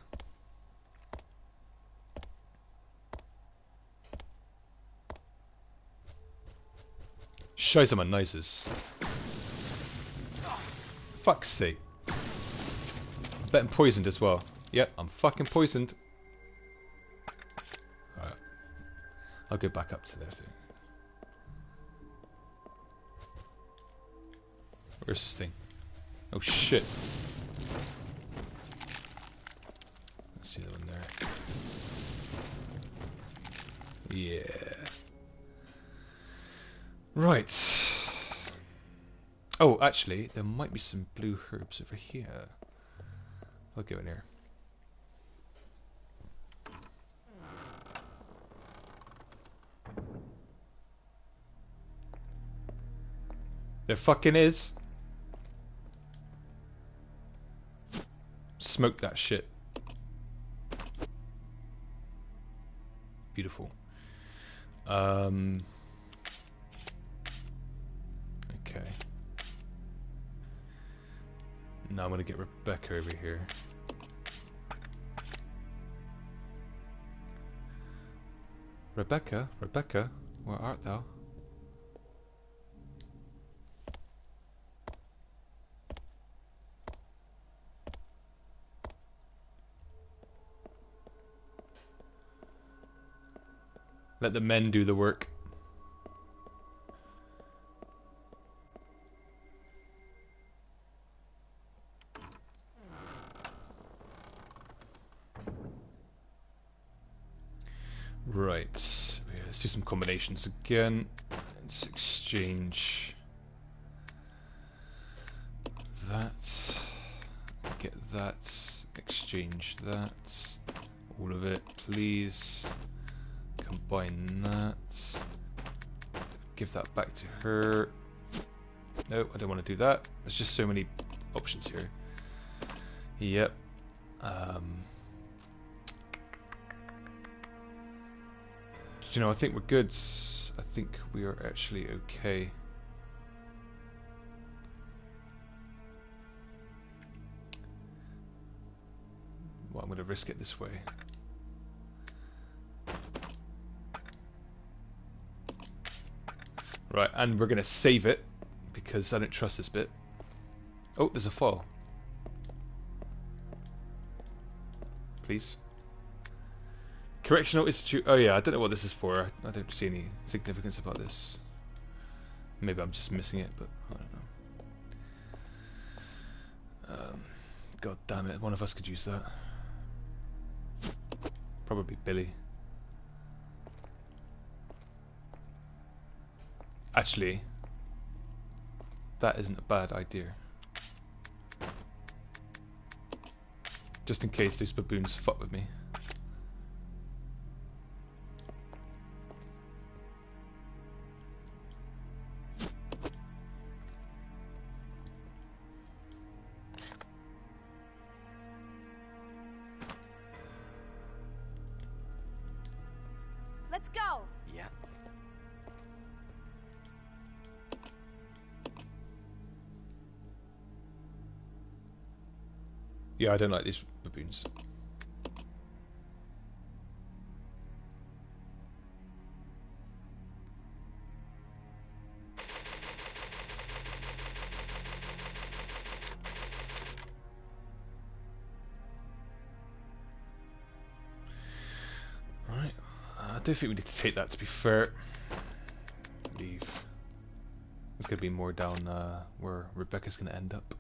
Scheiße, my noses. Fuck's sake. I bet I'm poisoned as well. Yep, I'm fucking poisoned. Alright. I'll go back up to there. Thing. Where's this thing? Oh shit. Let's see that one there. Yeah. Right. Oh, actually, there might be some blue herbs over here. I'll go in here. There fucking is. Smoke that shit. Beautiful. Um. Okay. Now I'm gonna get Rebecca over here. Rebecca, Rebecca, where art thou? Let the men do the work. Right, let's do some combinations again. Let's exchange that, get that, exchange that, all of it, please. Combine that, give that back to her. No, I don't want to do that. There's just so many options here. Yep. Um, you know, I think we're good. I think we are actually okay. Well, I'm going to risk it this way. Right, and we're going to save it because I don't trust this bit. Oh, there's a file. Please. Correctional Institute. Oh yeah, I don't know what this is for. I don't see any significance about this. Maybe I'm just missing it, but I don't know. Um, God damn it, one of us could use that. Probably Billy. Actually, that isn't a bad idea. Just in case those baboons fuck with me. Let's go! Yeah. Yeah, I don't like these baboons. Right, I don't think we need to take that, to be fair. Leave. There's going to be more down uh, where Rebecca's going to end up.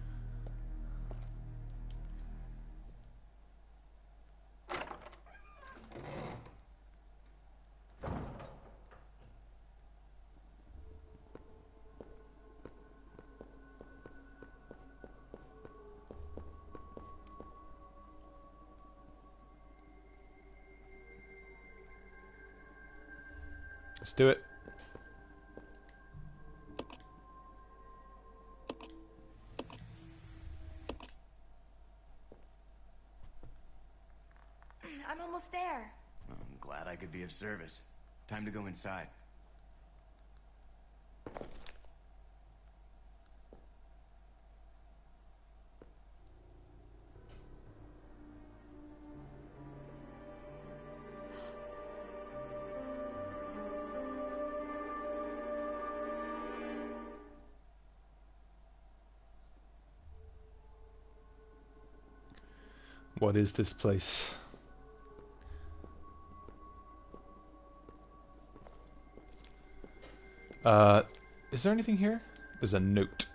Let's do it. I'm almost there. I'm glad I could be of service. Time to go inside. What is this place? Uh, is there anything here? There's a note.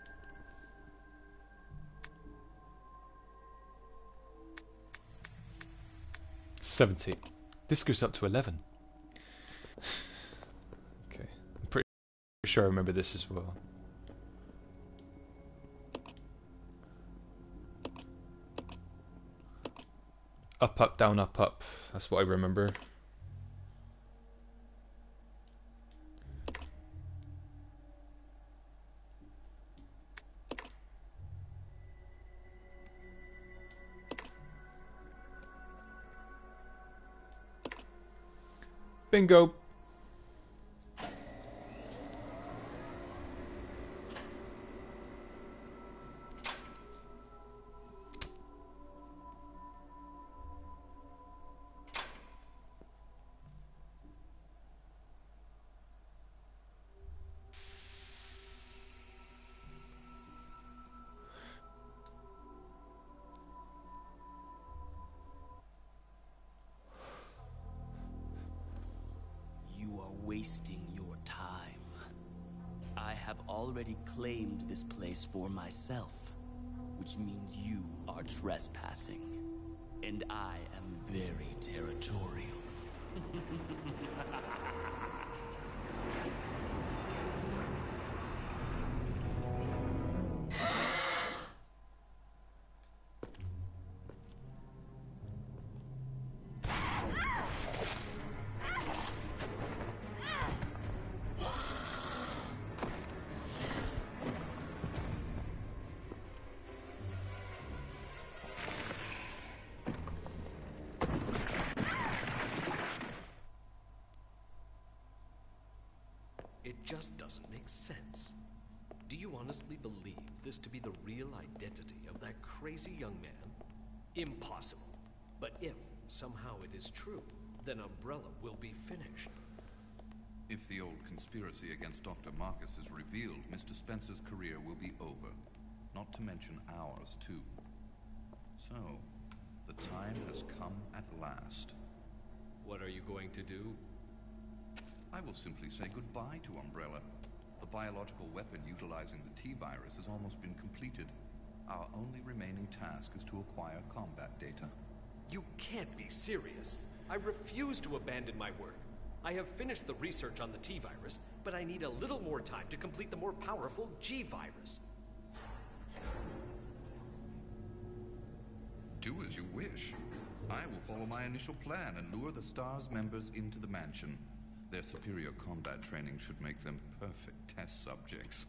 Seventy. This goes up to eleven. Okay, I'm pretty sure I remember this as well. Up, up, down, up, up. That's what I remember. Bingo! Wasting your time. I have already claimed this place for myself, which means you are trespassing, and I am very territorial. It just doesn't make sense. Do you honestly believe this to be the real identity of that crazy young man? Impossible. But if somehow it is true, then Umbrella will be finished. If the old conspiracy against Doctor Marcus is revealed, Mister Spencer's career will be over. Not to mention ours, too. So, the time has come at last. What are you going to do? I will simply say goodbye to Umbrella. The biological weapon utilizing the T-virus has almost been completed. Our only remaining task is to acquire combat data. You can't be serious. I refuse to abandon my work. I have finished the research on the T-virus, but I need a little more time to complete the more powerful G-virus. Do as you wish. I will follow my initial plan and lure the STARS members into the mansion. Their superior combat training should make them perfect test subjects.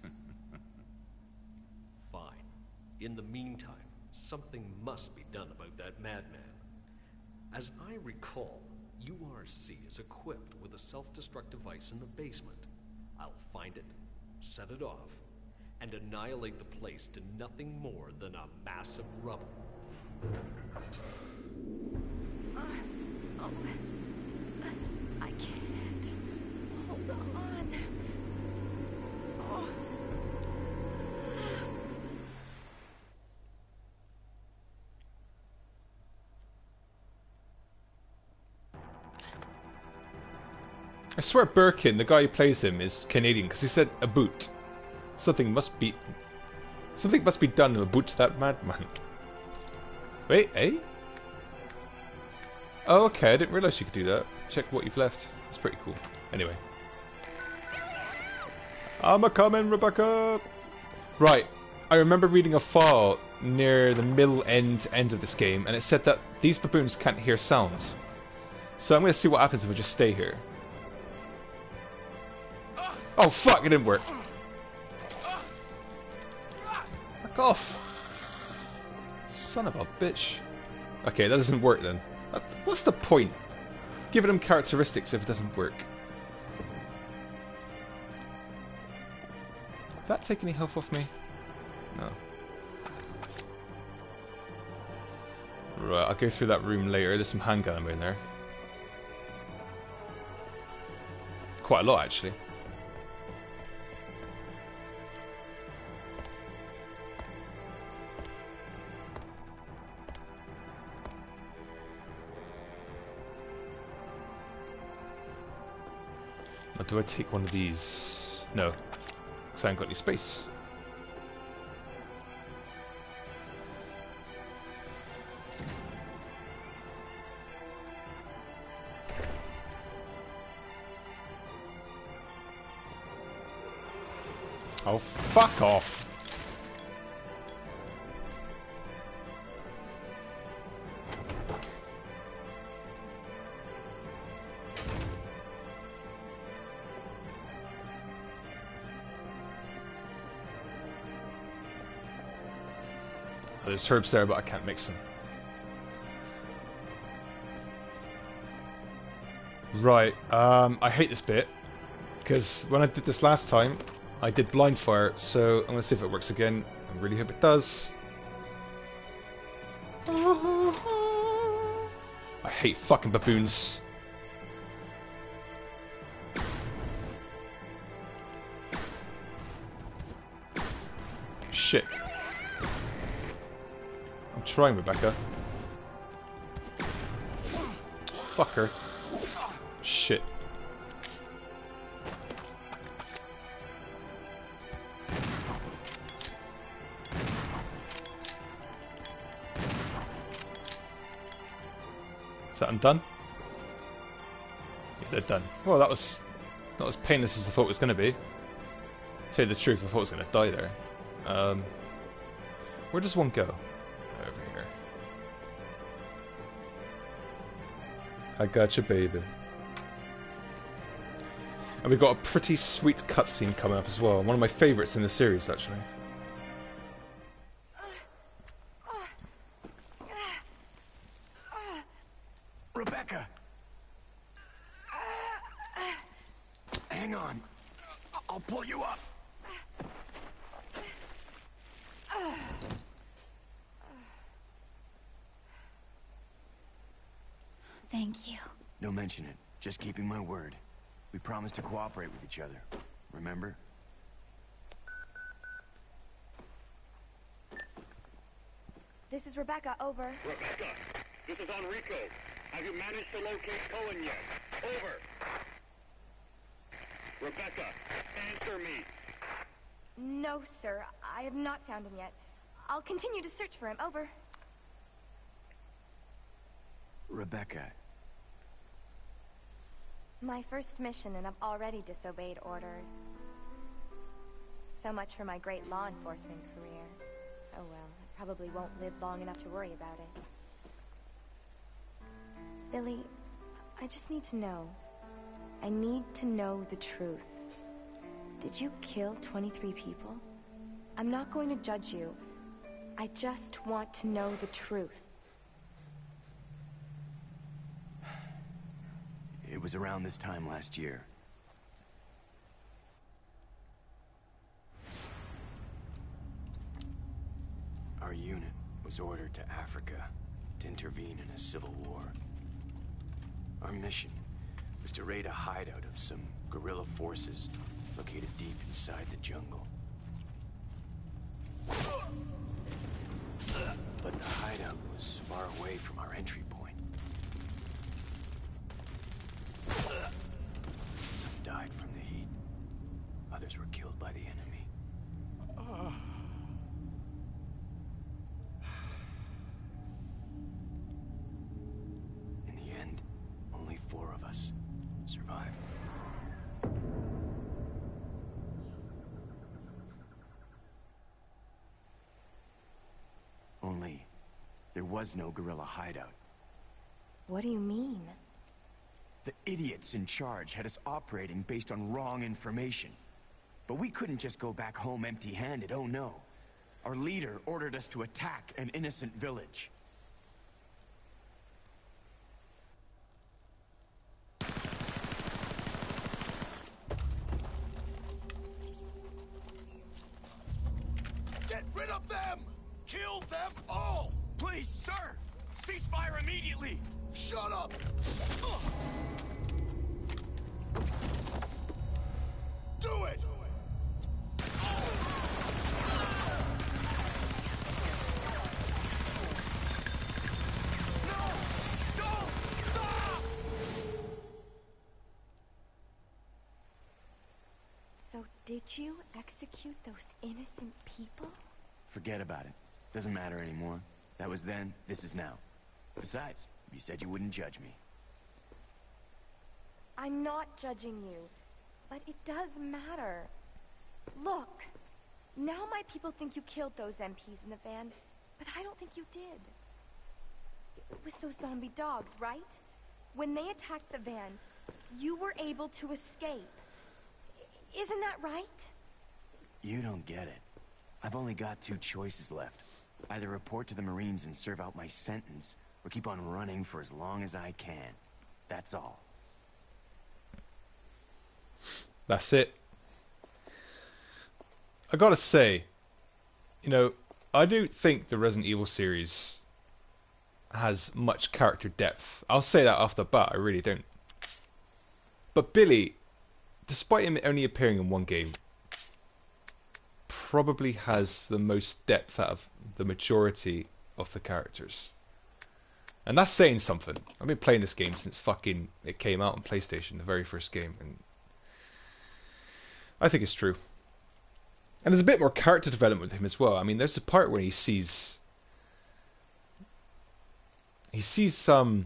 Fine. In the meantime, something must be done about that madman. As I recall, U R C is equipped with a self-destruct device in the basement. I'll find it, set it off, and annihilate the place to nothing more than a mass of rubble. Uh, oh. I can't. Hold on. Oh. I swear Birkin, the guy who plays him, is Canadian because he said a boot. Something must be... Something must be done to boot that madman. Wait, eh? Oh, okay, I didn't realise you could do that. Check what you've left. It's pretty cool. Anyway. I'm a coming, Rebecca! Right, I remember reading a file near the middle end end of this game, and it said that these baboons can't hear sounds. So I'm going to see what happens if I just stay here. Oh fuck, it didn't work. Fuck off. Son of a bitch. Okay, that doesn't work then. What's the point? Giving them characteristics if it doesn't work. Did that take any health off me? No. Right, I'll go through that room later. There's some handgun ammo in there. Quite a lot, actually. Or do I take one of these? No, because I haven't got any space. Oh, fuck off. Oh, there's herbs there, but I can't mix them. Right, um, I hate this bit, because when I did this last time, I did blind fire, so I'm going to see if it works again. I really hope it does. I hate fucking baboons. Shit. I'm trying, Rebecca. Fucker. Shit. Is that undone? Yeah, they're done. Well, that was not as painless as I thought it was going to be. To tell you the truth, I thought I was going to die there. Um, where does one go? Over here. I gotcha, baby. And we've got a pretty sweet cutscene coming up as well. One of my favourites in the series, actually. Rebecca! Hang on. I'll pull you up. Thank you. Don't mention it. Just keeping my word. We promised to cooperate with each other. Remember? This is Rebecca, over. Rebecca, this is Enrico. Have you managed to locate Cohen yet? Over. Rebecca, answer me. No, sir. I have not found him yet. I'll continue to search for him, over. Rebecca. My first mission, and I've already disobeyed orders. So much for my great law enforcement career. Oh well, I probably won't live long enough to worry about it. Billy, I just need to know. I need to know the truth. Did you kill twenty-three people? I'm not going to judge you. I just want to know the truth. It was around this time last year. Our unit was ordered to Africa to intervene in a civil war. Our mission was to raid a hideout of some guerrilla forces located deep inside the jungle. But the hideout was far away from our entry point. Some died from the heat. Others were killed by the enemy. In the end, only four of us survived. Only, there was no guerrilla hideout. What do you mean? The idiots in charge had us operating based on wrong information. But we couldn't just go back home empty-handed, oh no. Our leader ordered us to attack an innocent village. Get rid of them! Kill them all! Please, sir! Ceasefire immediately! Shut up! Do it! No! Don't! Stop! So did you execute those innocent people? Forget about it. Doesn't matter anymore. That was then, this is now. Besides, you said you wouldn't judge me. I'm not judging you, but it does matter. Look, now my people think you killed those M Ps in the van, but I don't think you did. It was those zombie dogs, right? When they attacked the van, you were able to escape. I- Isn't that right? You don't get it. I've only got two choices left. Either report to the Marines and serve out my sentence, or keep on running for as long as I can. That's all. That's it. I gotta say, you know, I don't think the Resident Evil series has much character depth. I'll say that off the bat, I really don't. But Billy, despite him only appearing in one game, probably has the most depth out of the majority of the characters. And that's saying something. I've been playing this game since fucking it came out on PlayStation, the very first game, and I think it's true. And there's a bit more character development with him as well. I mean, there's a part where he sees he sees some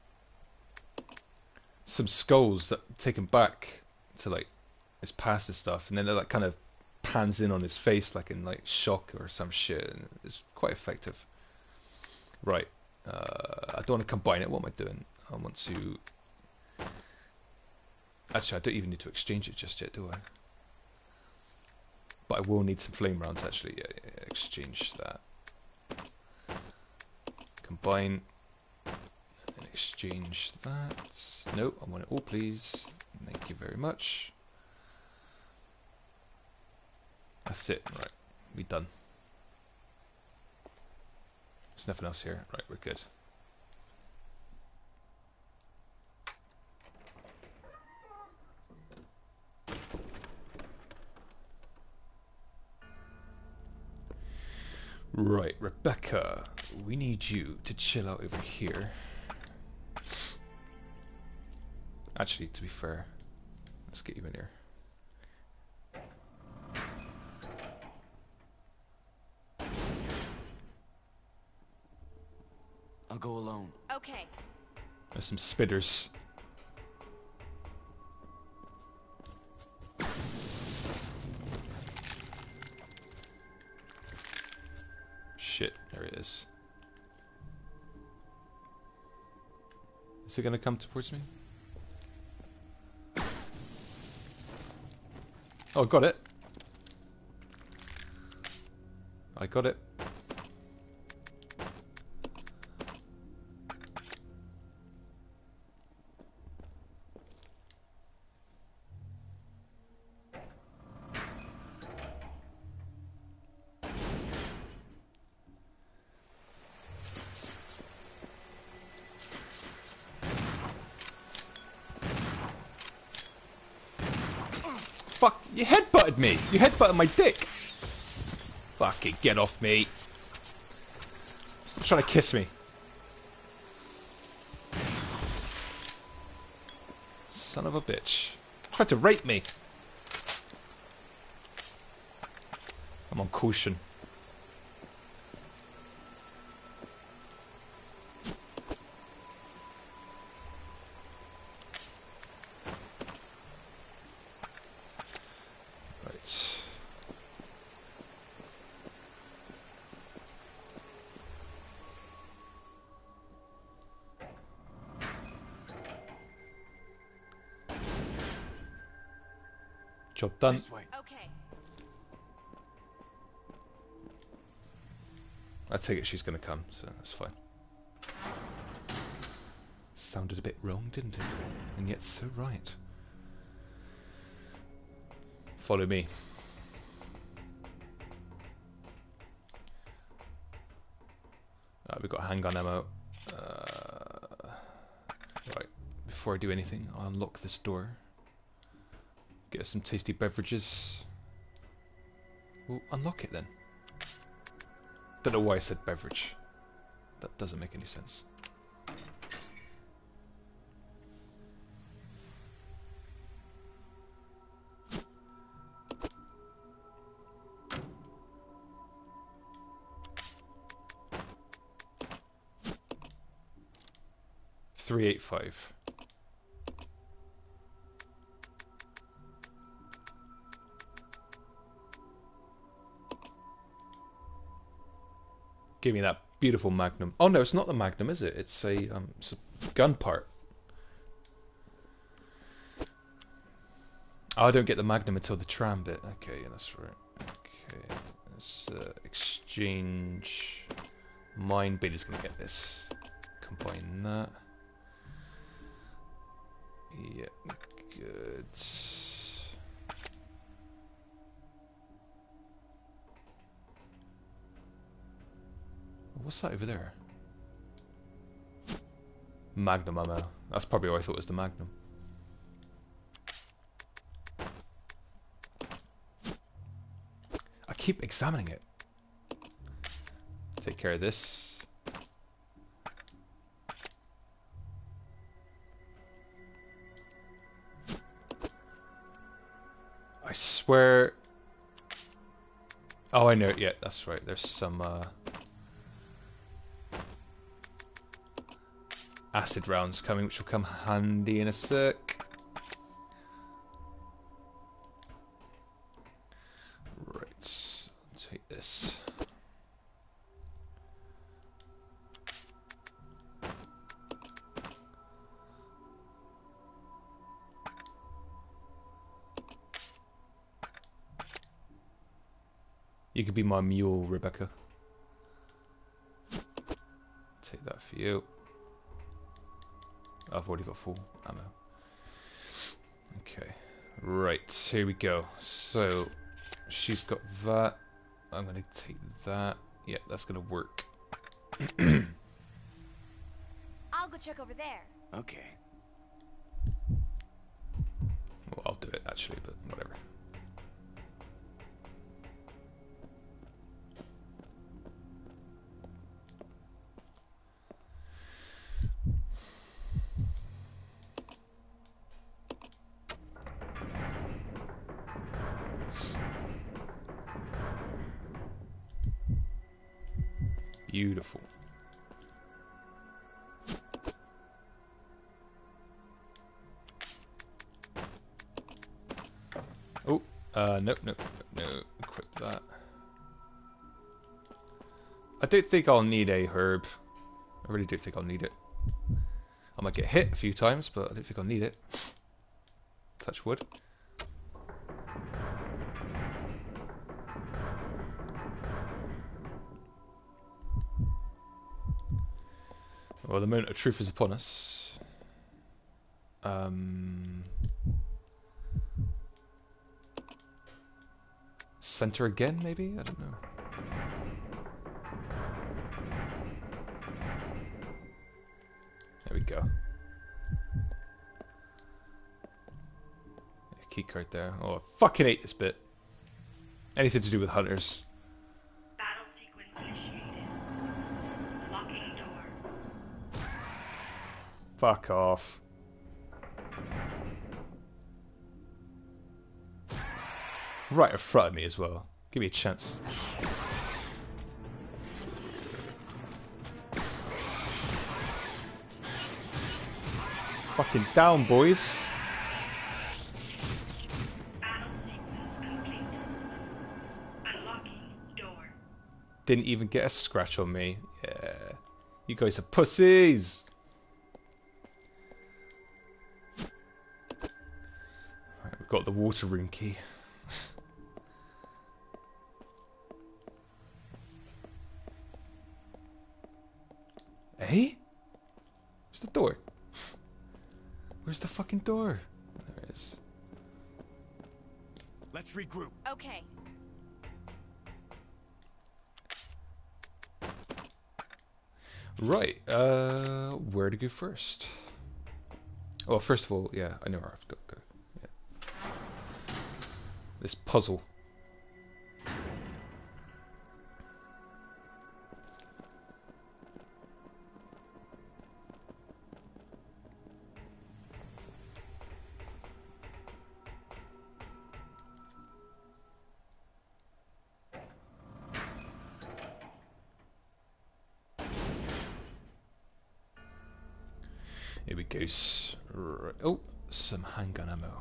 some skulls that take him back to like his past and stuff, and then they're like kind of pans in on his face like in like shock or some shit, and it's quite effective. Right, uh, I don't want to combine it. What am I doing? I want to actually I don't even need to exchange it just yet, do I? But I will need some flame rounds actually. Yeah, yeah, yeah. Exchange that. Combine and exchange that. No, I want it all please. Thank you very much. That's it. Right, we done. There's nothing else here. Right, we're good. Right, Rebecca, we need you to chill out over here. Actually, to be fair, let's get you in here. I'll go alone. Okay. There's some spitters. Shit, there it is. Is it gonna come towards me? Oh, got it. I got it. fuck? You headbutted me! You headbutted my dick! Fucking get off me! Stop trying to kiss me. Son of a bitch. Tried to rape me. I'm on caution. Right. Job done. This way. Okay. I take it she's going to come, so that's fine. Sounded a bit wrong, didn't it? And yet so right. Follow me. Uh, we've got handgun ammo. Uh, right, before I do anything, I'll unlock this door. Get us some tasty beverages. Well, unlock it then. Don't know why I said beverage. That doesn't make any sense. three eight five. Give me that beautiful Magnum. Oh no, it's not the Magnum, is it? It's a, um, it's a gun part. Oh, I don't get the Magnum until the tram bit. Okay, yeah, that's right. Okay, let's uh, exchange. Mine Bailey's gonna get this. Combine that. Yep, good. What's that over there? Magnum ammo. That's probably what I thought was the Magnum. I keep examining it. Take care of this. I swear... Oh, I know. Yeah, that's right. There's some... Uh... acid rounds coming, which will come handy in a sec. Right, take this. You could be my mule, Rebecca. Take that for you. I've already got full ammo. Okay, right, here we go. So, she's got that. I'm going to take that. Yeah, that's going to work. I'll go check over there. Okay. Well, I'll do it actually, but whatever. Beautiful. Oh, uh, no, no, no, equip that. I don't think I'll need a herb. I really don't think I'll need it. I might get hit a few times, but I don't think I'll need it. Touch wood. Well, the moment of truth is upon us. Um, center again, maybe? I don't know. There we go. keycard there. Oh, I fucking hate this bit. Anything to do with hunters. Battle sequence initiated. Locking door. Fuck off. Right in front of me as well. Give me a chance. Fucking down, boys. Battle sequence complete. Unlocking door. Didn't even get a scratch on me. Yeah. You guys are pussies. Right, we've got the water room key. Hey? Where's the door? Where's the fucking door? There it is. Let's regroup. Okay. Right, uh, where to go first? Well, first of all, yeah, I know where I have to go. go. Yeah. This puzzle. Here we go. Right. Oh, some handgun ammo.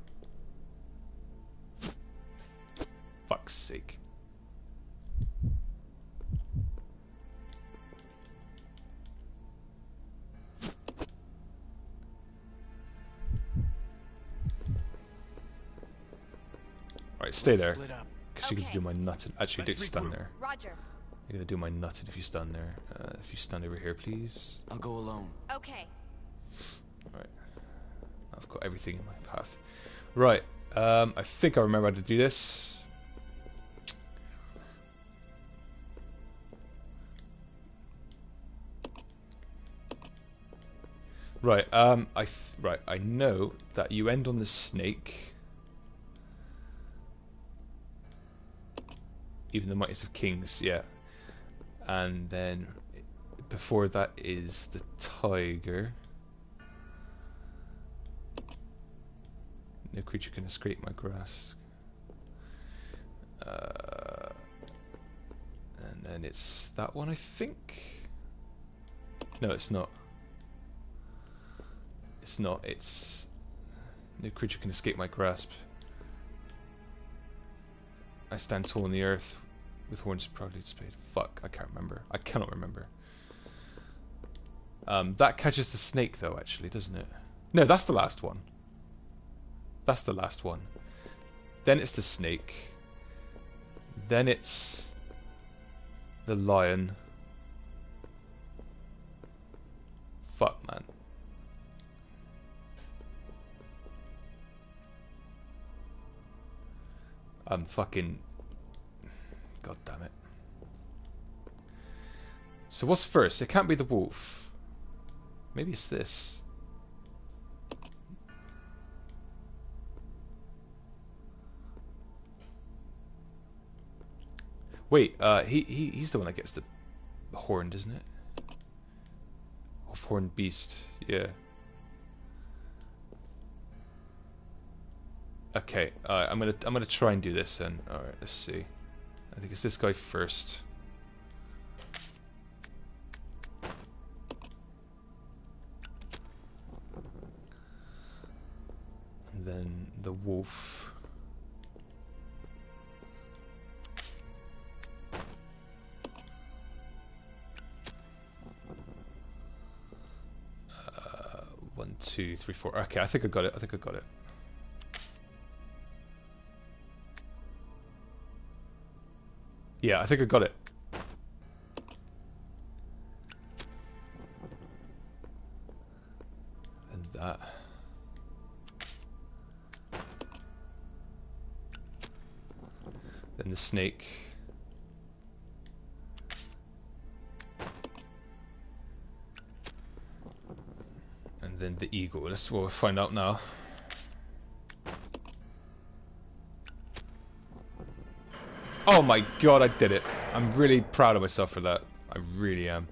Fuck's sake. Right, stay there. Because you're gonna do my nutting. Actually, don't stand there. Roger. You're gonna do my nutting if you stand there. Uh, if you stand over here, please. I'll go alone. Okay. Right. I've got everything in my path. Right. Um, I think I remember how to do this. Right. Um, I th right. I know that you end on the snake. Even the mightiest of kings, yeah. And then before that is the tiger. No creature can escape my grasp. Uh, and then it's that one, I think. No, it's not. It's not. It's no creature can escape my grasp. I stand tall in the earth, with horns proudly displayed. Fuck, I can't remember. I cannot remember. Um, that catches the snake, though, actually, doesn't it? No, that's the last one. That's the last one. Then it's the snake. Then it's the lion. Fuck, man. I'm fucking... God damn it. So what's first? It can't be the wolf. Maybe it's this. Wait, uh, he, he he's the one that gets the horned, isn't it? Of horned beast, yeah. Okay, uh, I'm gonna I'm gonna try and do this then. All right, let's see. I think it's this guy first. And then the wolf. Uh, one, two, three, four. Okay, I think I got it. I think I got it. Yeah, I think I got it. And that. Then the snake. And then the eagle. Let's we'll find out now. Oh my god, I did it. I'm really proud of myself for that. I really am.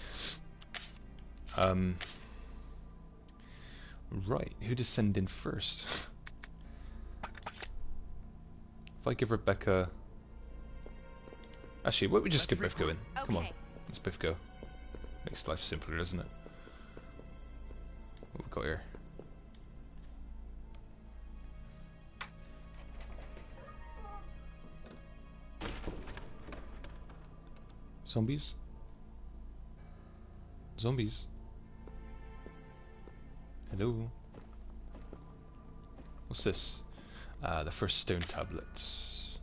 Um. Right, who to send in first? If I give Rebecca... Actually, why don't we just get both go in? Come on, let's both go. Makes life simpler, doesn't it? What we got here? Zombies? Zombies? Hello? What's this? Uh, the first stone tablets.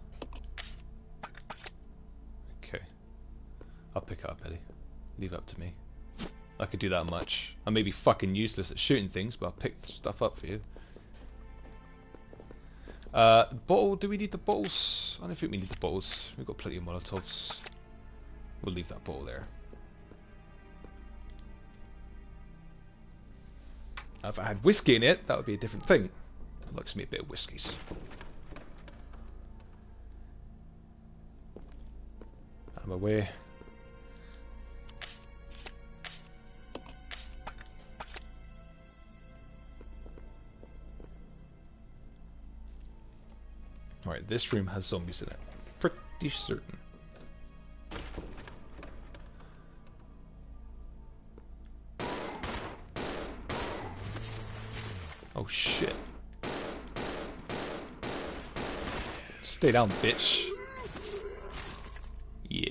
Okay. I'll pick it up, Ellie. Leave it up to me. I could do that much. I may be fucking useless at shooting things, but I'll pick stuff up for you. Uh, bottle, do we need the bottles? I don't think we need the bottles. We've got plenty of Molotovs. We'll leave that bottle there. If I had whiskey in it, that would be a different thing. I'd like to me a bit of whiskies. Out of my way. Alright, this room has zombies in it. Pretty certain. Oh shit. Stay down, bitch. Yeah.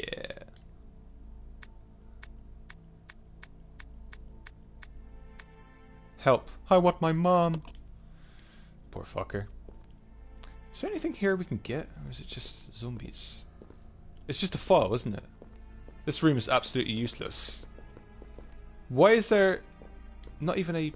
Help. I want my mom. Poor fucker. Is there anything here we can get? Or is it just zombies? It's just a file, isn't it? This room is absolutely useless. Why is there not even a...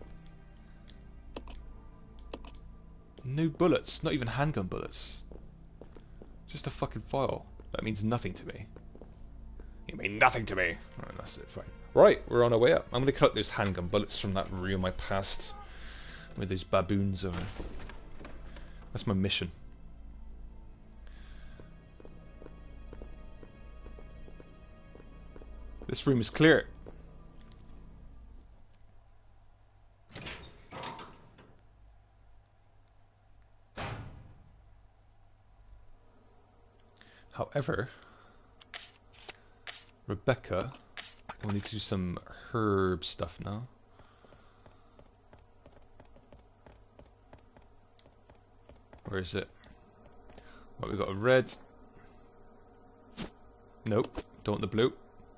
No bullets, not even handgun bullets. Just a fucking file. That means nothing to me. You mean nothing to me. Alright, that's it, fine. Right, we're on our way up. I'm gonna collect those handgun bullets from that room I passed with those baboons over. That's my mission. This room is clear. However, Rebecca will need to do some herb stuff now. Where is it? Well, we've got a red. Nope, don't want the blue.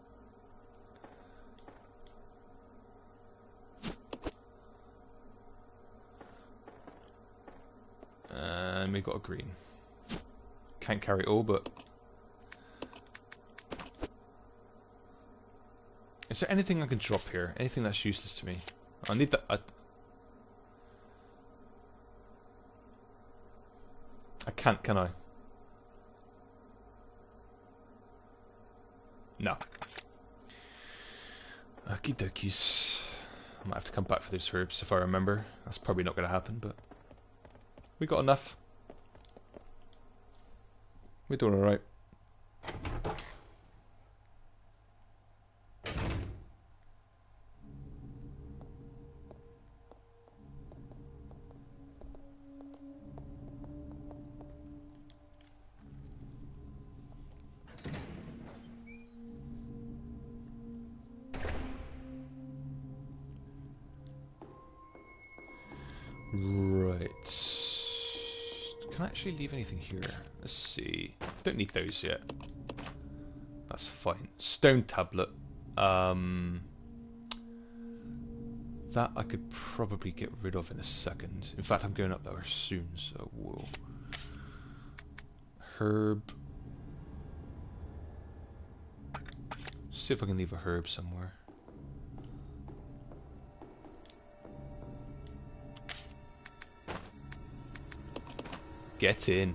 And we got a green. Can't carry it all, but... Is there anything I can drop here? Anything that's useless to me? I need that... I, I can't, can I? No. Okie dokies. I might have to come back for those herbs if I remember. That's probably not going to happen, but... We got enough. We're doing alright. Right. Can I actually leave anything here? Let's see. Don't need those yet. That's fine. Stone tablet. Um, that I could probably get rid of in a second. In fact, I'm going up there soon, so we'll... Herb. See if I can leave a herb somewhere. Get in.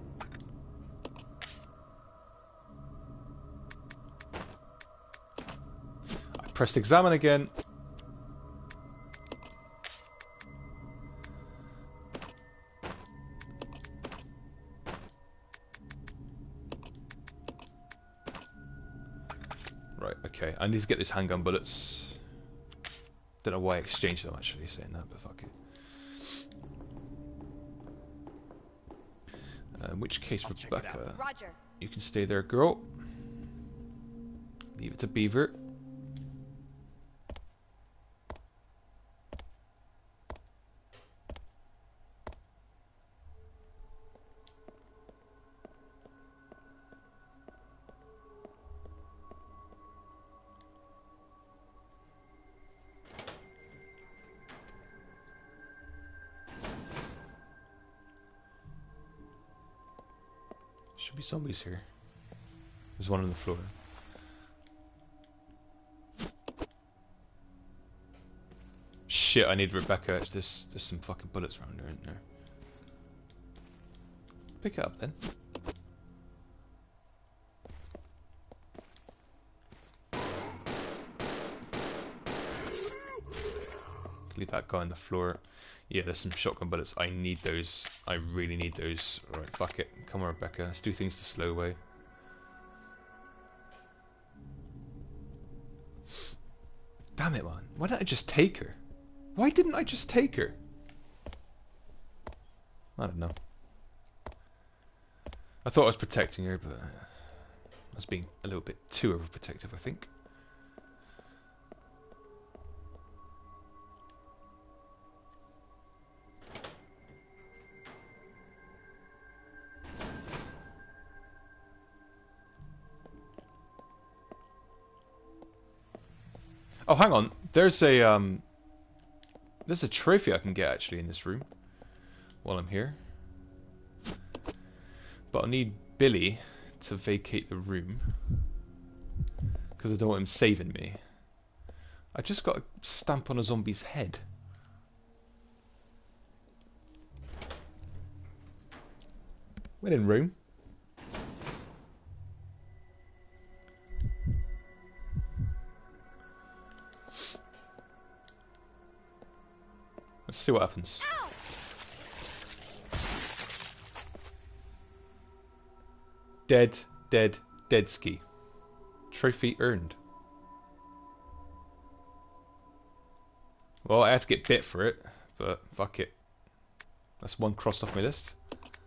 I pressed examine again. Okay, I need to get these handgun bullets. Don't know why I exchanged them actually, saying that, but fuck it. Uh, in which case, I'll check it Rebecca, out. Roger. you can stay there, girl. Leave it to Beaver. Should be zombies here. There's one on the floor. Shit, I need Rebecca. There's, there's some fucking bullets around there, isn't there? Pick it up then. Leave that guy on the floor. Yeah, there's some shotgun bullets. I need those. I really need those. Alright, fuck it. Come on, Rebecca. Let's do things the slow way. Damn it, man. Why didn't I just take her? Why didn't I just take her? I don't know. I thought I was protecting her, but I was being a little bit too overprotective, I think. Oh, hang on. There's a um. There's a trophy I can get actually in this room while I'm here. But I need Billy to vacate the room because I don't want him saving me. I just got to stamp on a zombie's head. Win in room. Let's see what happens. Ow! Dead, dead, dead ski. Trophy earned. Well, I had to get bit for it, but fuck it. That's one crossed off my list.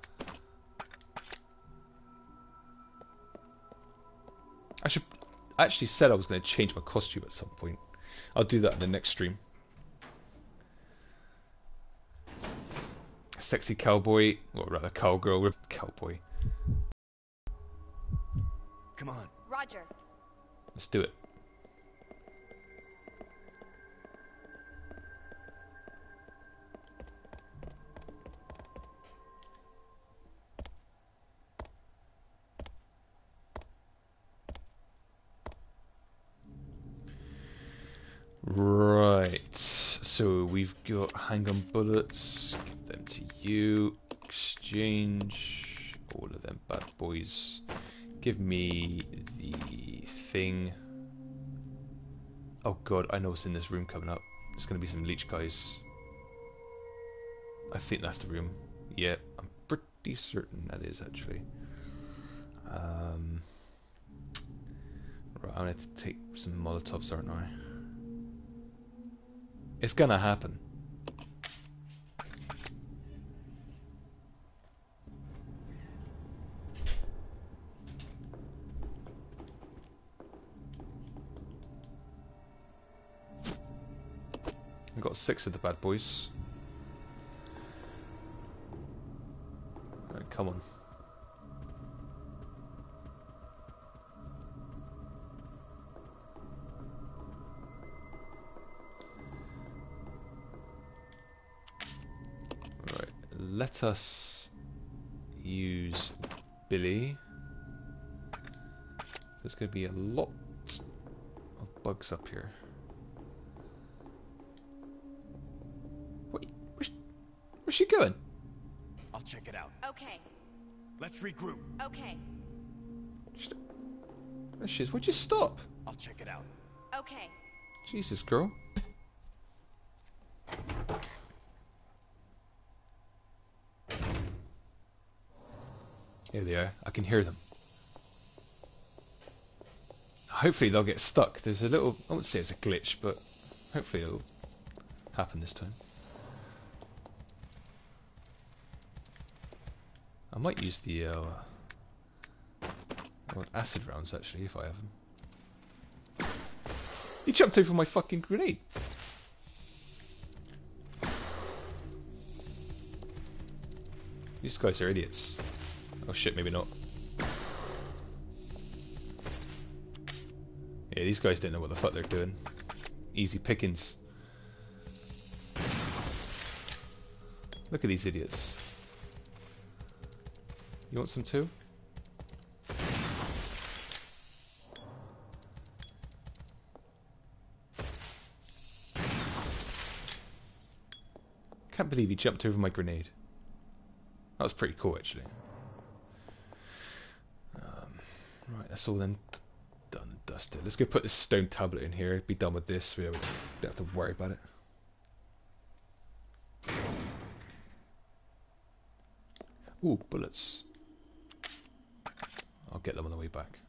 I should. I actually said I was going to change my costume at some point. I'll do that in the next stream. Sexy cowboy, or rather cowgirl with cowboy. Come on. Roger. Let's do it. Right, so we've got handgun bullets, give them to you, exchange all of them bad boys, give me the thing. Oh god, I know what's in this room coming up. It's going to be some leech guys. I think that's the room. Yeah, I'm pretty certain that is actually. Um, right, I'm going to take some Molotovs, aren't I? It's gonna happen. I've got six of the bad boys. Right, come on. Let us use Billy. There's going to be a lot of bugs up here. Wait, where's, where's she going? I'll check it out. Okay. Let's regroup. Okay. There she is. Would you stop? I'll check it out. Okay. Jesus, girl. Here they are. I can hear them. hopefully they'll get stuck. There's a little, I wouldn't say it's a glitch, but hopefully it'll happen this time. I might use the uh, well, acid rounds actually, if I have them. You jumped over my fucking grenade! These guys are idiots. Oh shit, maybe not. Yeah, these guys don't know what the fuck they're doing. Easy pickings. Look at these idiots. You want some too? Can't believe he jumped over my grenade. That was pretty cool, actually. Um, right, that's all then done and dusted. Let's go put this stone tablet in here. Be done with this. We don't have to worry about it. Ooh, bullets. I'll get them on the way back.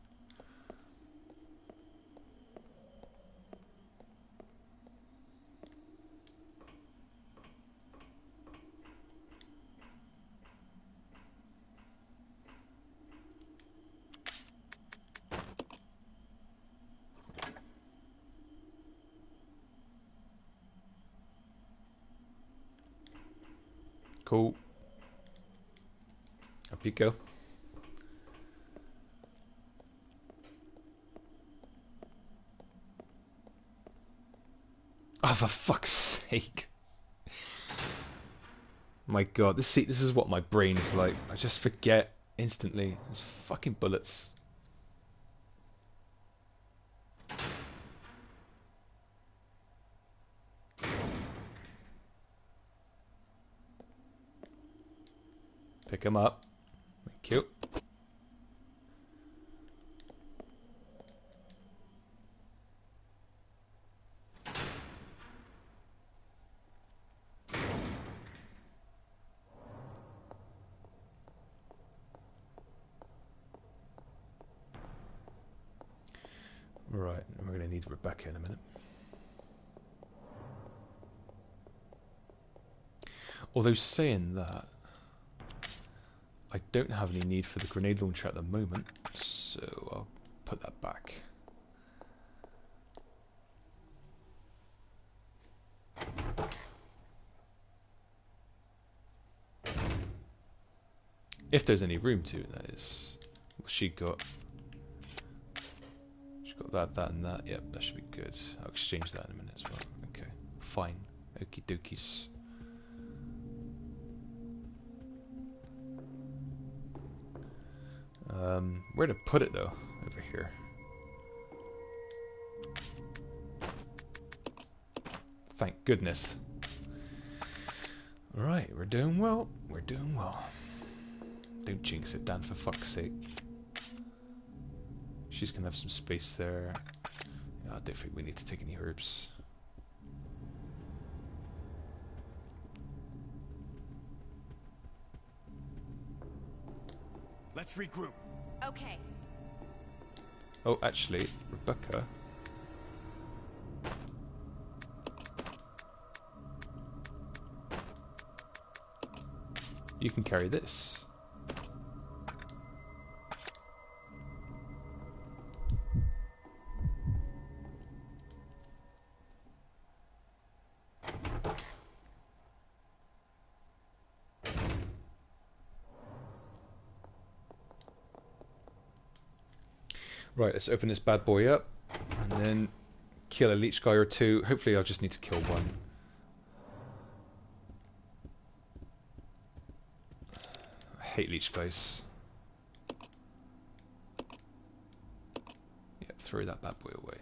Cool. Up you go. Oh, for fuck's sake. My god, this see, this is what my brain is like. I just forget instantly. There's fucking bullets. Pick him up. Thank you. Right, we're going to need Rebecca in a minute. Although saying that, I don't have any need for the grenade launcher at the moment, so I'll put that back. If there's any room to, that is. What's she got? She's got that, that and that. Yep, that should be good. I'll exchange that in a minute as well. Okay, fine. Okie dokies. Um, where to put it though? Over here. Thank goodness. Alright, we're doing well. We're doing well. Don't jinx it, Dan, for fuck's sake. She's gonna have some space there. Yeah, I don't think we need to take any herbs. Let's regroup. Okay. Oh, actually, Rebecca. You can carry this. Right, let's open this bad boy up and then kill a leech guy or two. Hopefully I'll just need to kill one. I hate leech guys. Yeah, throw that bad boy away.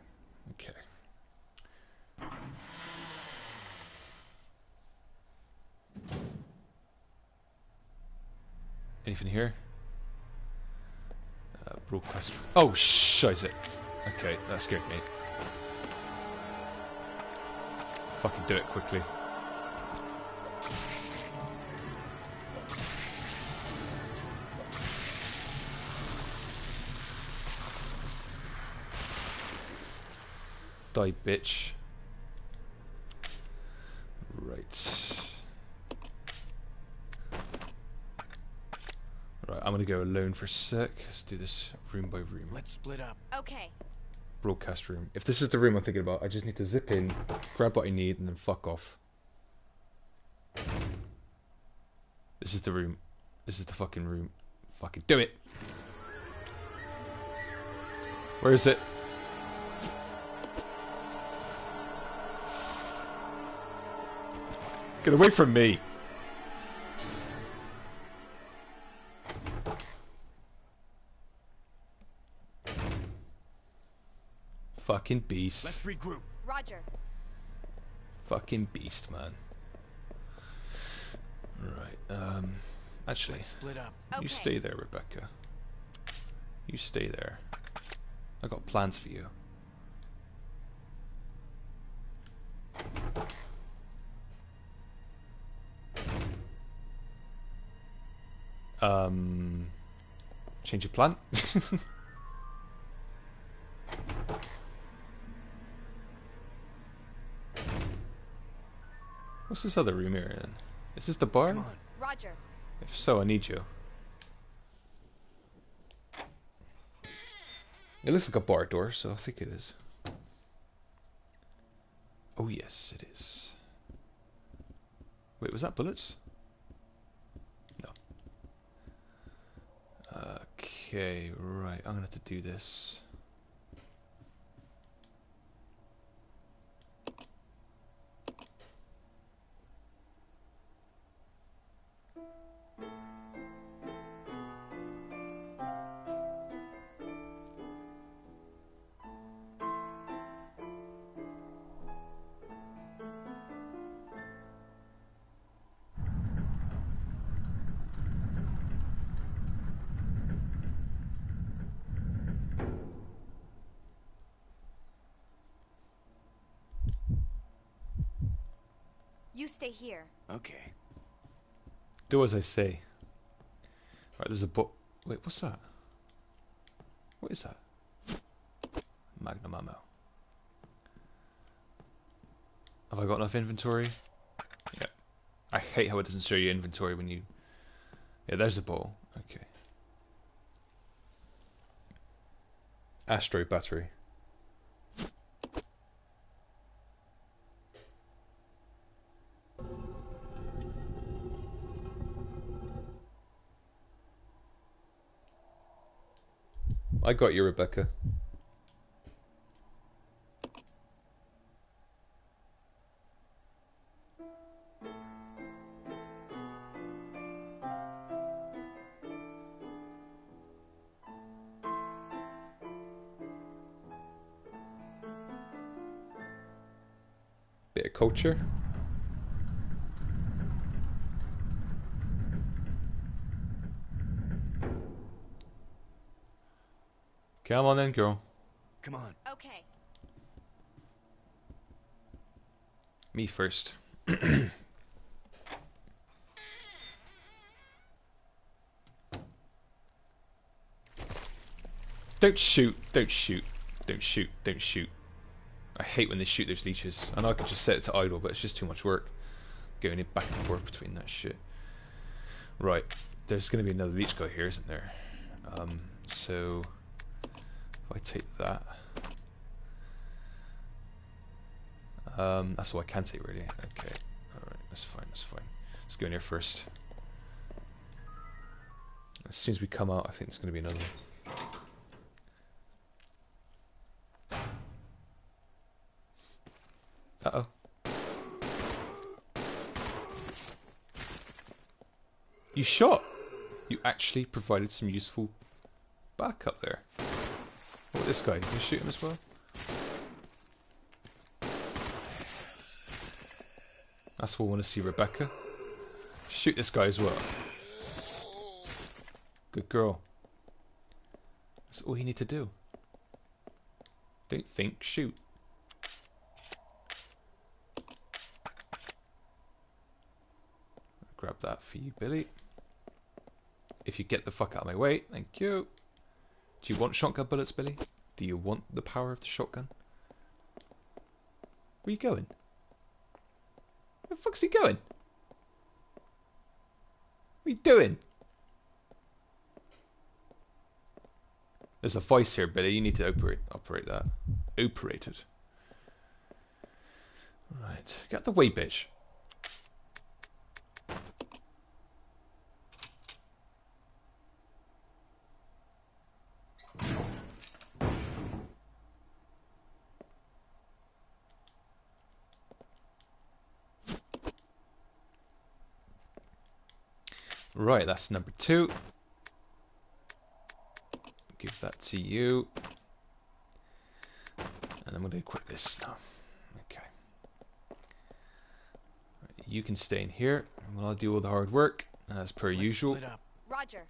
Okay. Anything here? Uh, broadcast. Oh, shiz it. Okay, that scared me. Fucking do it quickly. Die, bitch. Right. Right, I'm gonna go alone for a sec. Let's do this room by room. Let's split up. Okay. Broadcast room. If this is the room I'm thinking about, I just need to zip in, grab what I need, and then fuck off. This is the room. This is the fucking room. Fucking do it! Where is it? Get away from me! Fucking beast. Let's regroup. Roger. Fucking beast, man. Right, um... Actually, Let's split up. You Okay. stay there, Rebecca. You stay there. I got plans for you. Um... Change your plan? What's this other room here in? Is this the bar? Come on. Roger. If so, I need you. It looks like a bar door, so I think it is. Oh yes, it is. Wait, was that bullets? No. Okay, right. I'm gonna have to do this. You stay here. Okay. Do as I say. Right, there's a book. Wait, what's that? What is that? Magnum ammo. Have I got enough inventory? Yeah. I hate how it doesn't show you inventory when you... Yeah, there's a ball. Okay. Astro battery. I got you, Rebecca. Bit of culture. Come on then, girl. Come on. Okay. Me first. Don't shoot, don't shoot, don't shoot, don't shoot. I hate when they shoot those leeches. I know I could just set it to idle, but it's just too much work. Going it back and forth between that shit. Right, there's going to be another leech guy here, isn't there? Um, so... If I take that... Um, that's all I can take, really. Okay, alright, that's fine, that's fine. Let's go in here first. As soon as we come out, I think there's going to be another one. Uh-oh. You shot! You actually provided some useful backup there. What about this guy? Can you shoot him as well? That's what I want to see, Rebecca. Shoot this guy as well. Good girl. That's all you need to do. Don't think, shoot. Grab that for you, Billy. If you get the fuck out of my way, thank you. Do you want shotgun bullets, Billy? Do you want the power of the shotgun? Where you going? Where the fuck's he going? What are you doing? There's a vice here, Billy. You need to operate operate that. Operate it. Right. Get out the way, bitch. Right, that's number two. Give that to you. And I'm going to equip this now. Okay. Right, you can stay in here. And I'll do all the hard work, as per Let's usual. split up. Roger.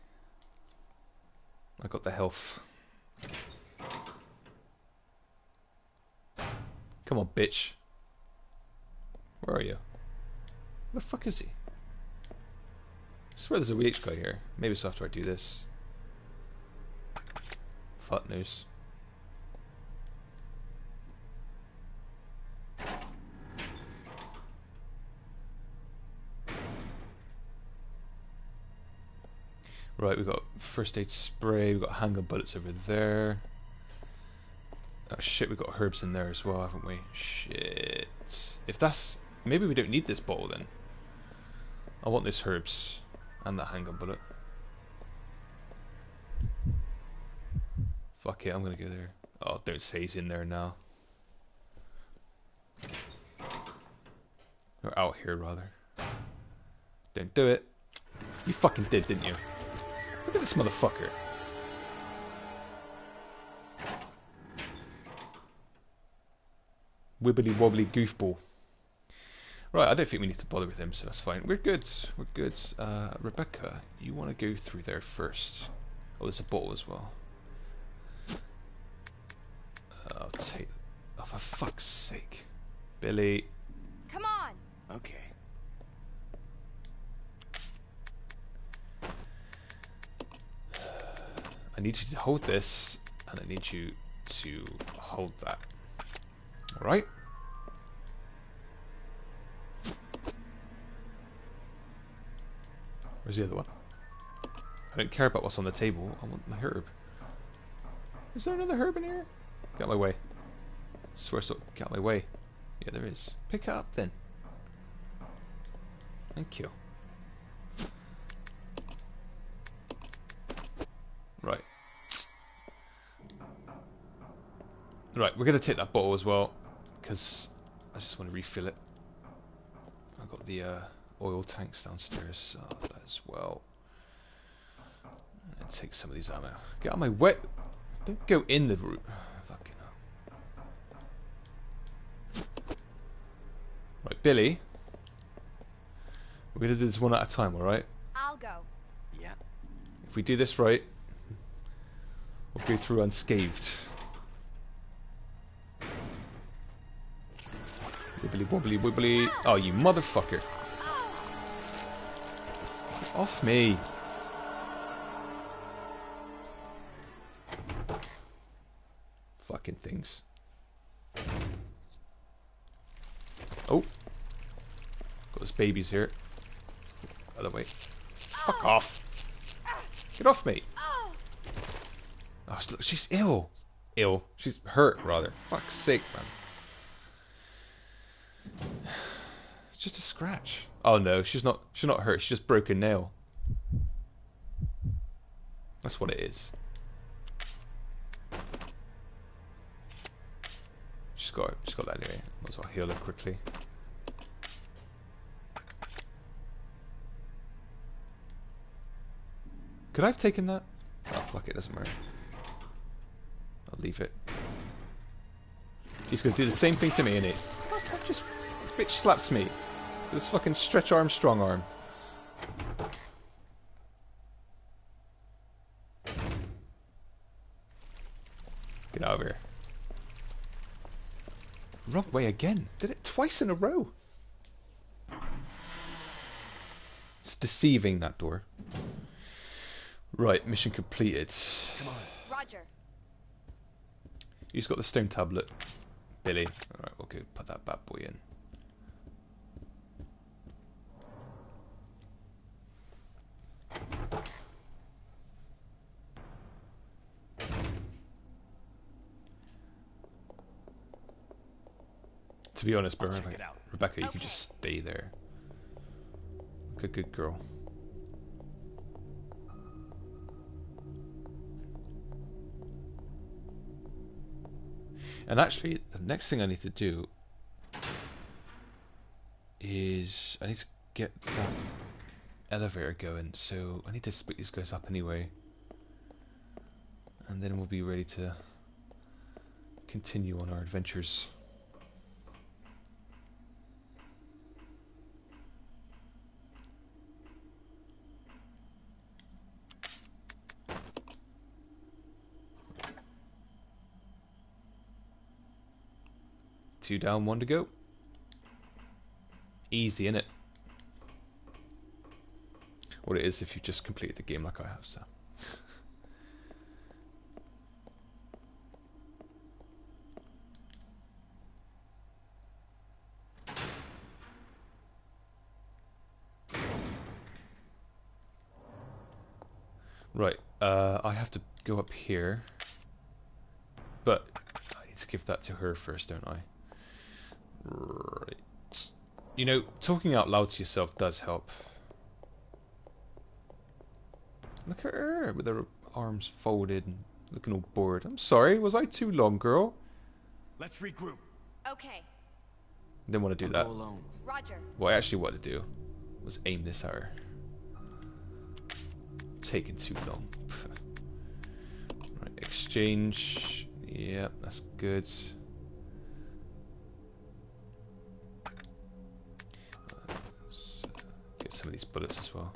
I got the health. Come on, bitch. Where are you? Where the fuck is he? I swear there's a W H guy here. Maybe it's after I do this. Fuck news. Right, we've got first aid spray, we've got handgun bullets over there. Oh shit, we've got herbs in there as well, haven't we? Shit. If that's... Maybe we don't need this bottle then. I want those herbs. And that handgun bullet. Fuck it, I'm gonna go there. Oh, don't say he's in there now. Or out here, rather. Don't do it. You fucking did, didn't you? Look at this motherfucker. Wibbly wobbly goofball. Right, I don't think we need to bother with him, so that's fine. We're good. We're good. Uh, Rebecca, you want to go through there first. Oh, there's a bottle as well. Uh, I'll take... Oh, for fuck's sake. Billy. Come on. Okay. I need you to hold this, and I need you to hold that. Alright? Where's the other one? I don't care about what's on the table. I want my herb. Is there another herb in here? Get out my way. Swear so. Get out my way. Yeah, there is. Pick it up then. Thank you. Right. Right, we're going to take that bottle as well, because I just want to refill it. I've got the uh, oil tanks downstairs, so that as well. And take some of these ammo. Get out of my way! Don't go in the route. Fucking hell. Right, Billy. We're going to do this one at a time, alright? I'll go. Yeah. If we do this right, we'll go through unscathed. Wibbly wobbly wibbly. Oh, you motherfucker. Get off me. Fucking things. Oh. Got those babies here. Other way. Fuck off. Get off me. Oh, look, she's ill. Ill. She's hurt, rather. Fuck's sake, man. It's just a scratch. Oh no, she's not. She's not hurt. She's just broken nail. That's what it is. She's got. She's got that anyway. Might as well heal her quickly. Could I have taken that? Oh fuck it, doesn't matter. I'll leave it. He's gonna do the same thing to me, innit? Just bitch slaps me with this fucking stretch arm, strong arm. Get out of here. Wrong way again. Did it twice in a row. It's deceiving, that door. Right, mission completed. Come on. Roger. He's got the stone tablet. Billy. Alright, we'll go put that bad boy in. To be honest, Rebecca, Rebecca, you Okay. could just stay there. Like a good girl. And actually, the next thing I need to do is I need to get that elevator going. So I need to split these guys up anyway, and then we'll be ready to continue on our adventures. Two down, one to go. Easy, innit? What it is if you just completed the game like I have, so. Right, uh, I have to go up here, but I need to give that to her first, don't I? Right. You know, talking out loud to yourself does help. Look at her with her arms folded and looking all bored. I'm sorry, was I too long, girl? Let's regroup. Okay, Didn't want to do I'll that. go alone. Roger. What I actually wanted to do was aim this at her. Taking too long. Right, exchange. Yep, that's good. Let's get some of these bullets as well.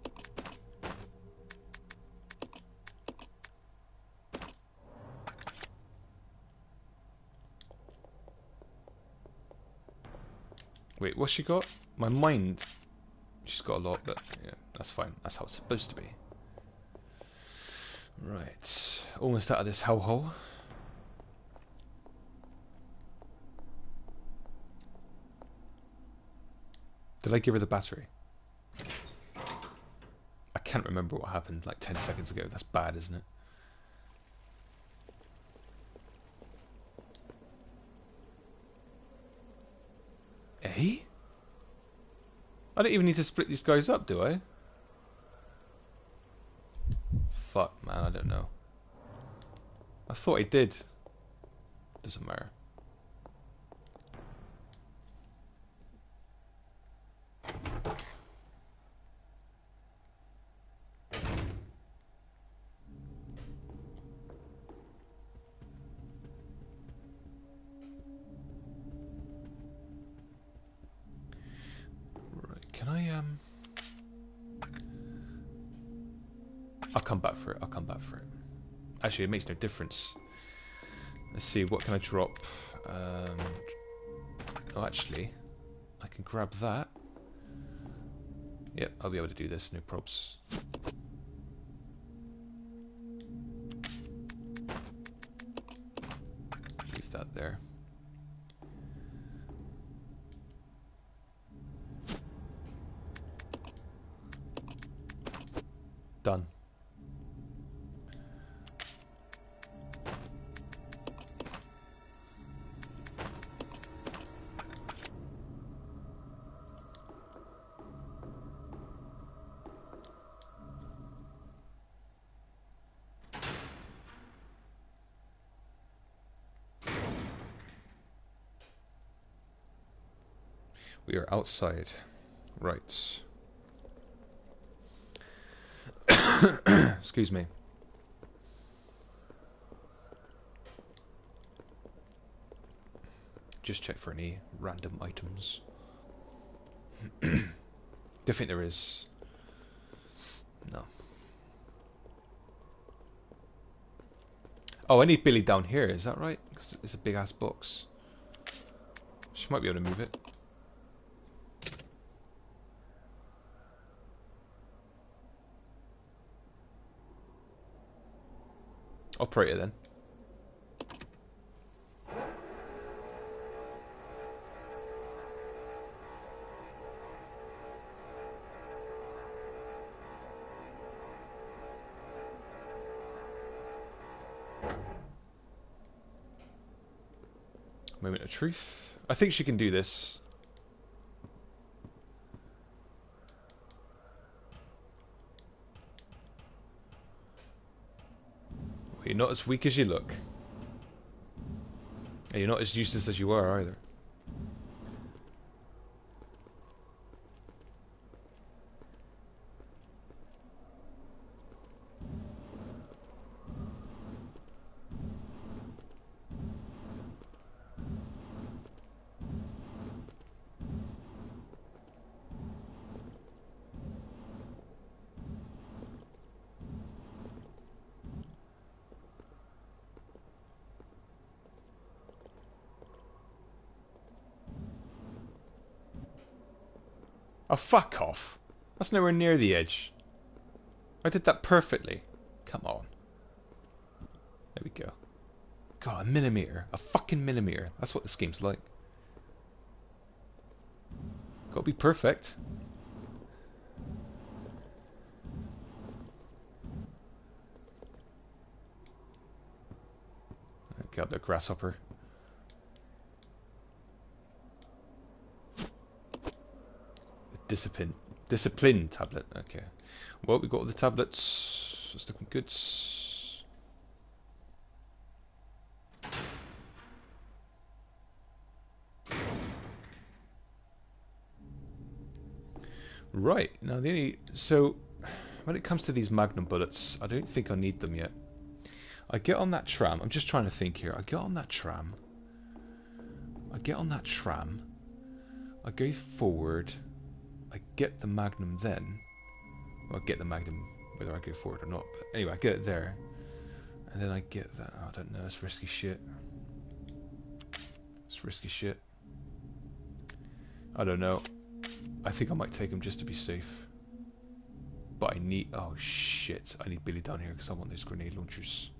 Wait, what's she got? My mind. She's got a lot, but yeah, that's fine. That's how it's supposed to be. Right, almost out of this hellhole. Did I give her the battery? I can't remember what happened like ten seconds ago. That's bad, isn't it? Eh? I don't even need to split these guys up, do I? Fuck, man, I don't know. I thought I did. Doesn't matter. Right, can I, um... I'll come back for it, I'll come back for it. Actually, it makes no difference. Let's see, what can I drop? Um, oh, actually, I can grab that. Yep, I'll be able to do this, no probs. Leave that there. Done. We are outside. Right. Excuse me. Just check for any random items. Do you think there is? No. Oh, I need Billy down here, is that right? Because it's a big ass box. She might be able to move it. Operator then. Moment of truth. I think she can do this. Well, you're not as weak as you look. And you're not as useless as you are either. Oh, fuck off. That's nowhere near the edge. I did that perfectly. Come on. There we go. God, a millimeter. A fucking millimeter. That's what this game's like. Gotta be perfect. Get up there, grasshopper. Discipline, discipline tablet. Okay. Well, we got all the tablets. It's looking good. Right now, the only so when it comes to these Magnum bullets, I don't think I need them yet. I get on that tram. I'm just trying to think here. I get on that tram. I get on that tram. I go forward. I get the Magnum then. Well, I get the Magnum whether I go forward or not. But anyway, I get it there. And then I get that. Oh, I don't know. It's risky shit. It's risky shit. I don't know. I think I might take him just to be safe. But I need... Oh, shit. I need Billy down here because I want those grenade launchers.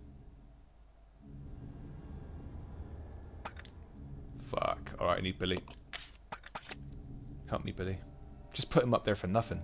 Fuck. Alright, I need Billy. Help me, Billy. Just put him up there for nothing.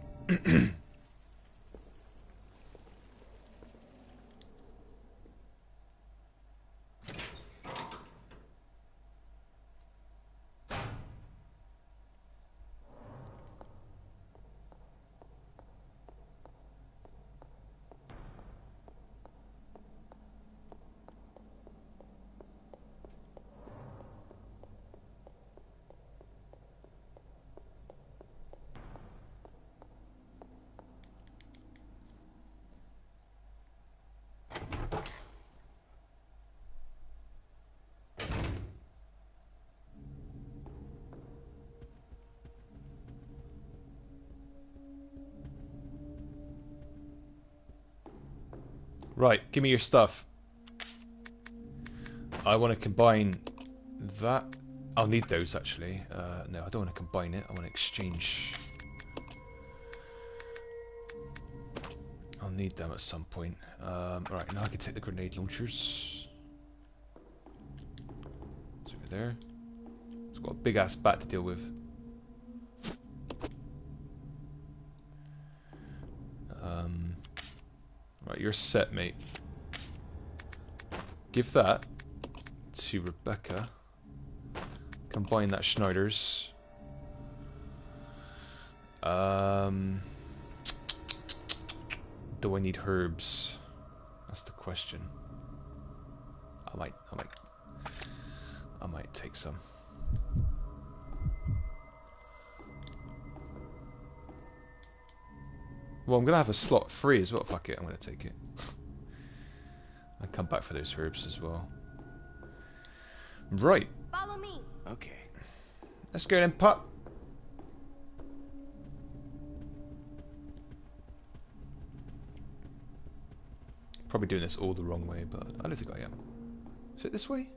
Right, give me your stuff. I want to combine that. I'll need those actually. Uh, no, I don't want to combine it. I want to exchange. I'll need them at some point. Um, Alright, now I can take the grenade launchers. It's over there. It's got a big ass bat to deal with. Um, right, you're set, mate. Give that to Rebecca. Combine that Schneider's. Um, do I need herbs? That's the question. I might, I might, I might take some. Well, I'm gonna have a slot free as well. Fuck it, I'm gonna take it. I'll come back for those herbs as well. Right. Follow me. Okay. Let's go then, pup. Probably doing this all the wrong way, but I don't think I am. Is it this way?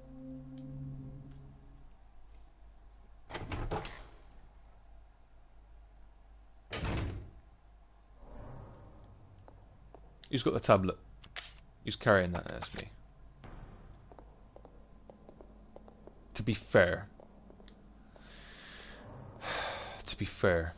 Who's got the tablet? Who's carrying that? That's me. To be fair. To be fair.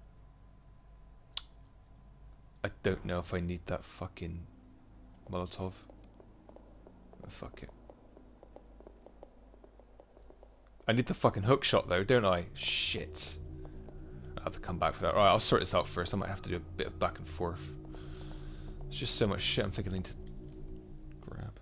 I don't know if I need that fucking Molotov. Oh, fuck it. I need the fucking hook shot though, don't I? Shit. I have to come back for that. Alright, I'll sort this out first. I might have to do a bit of back and forth. There's just so much shit I'm thinking I need to grab.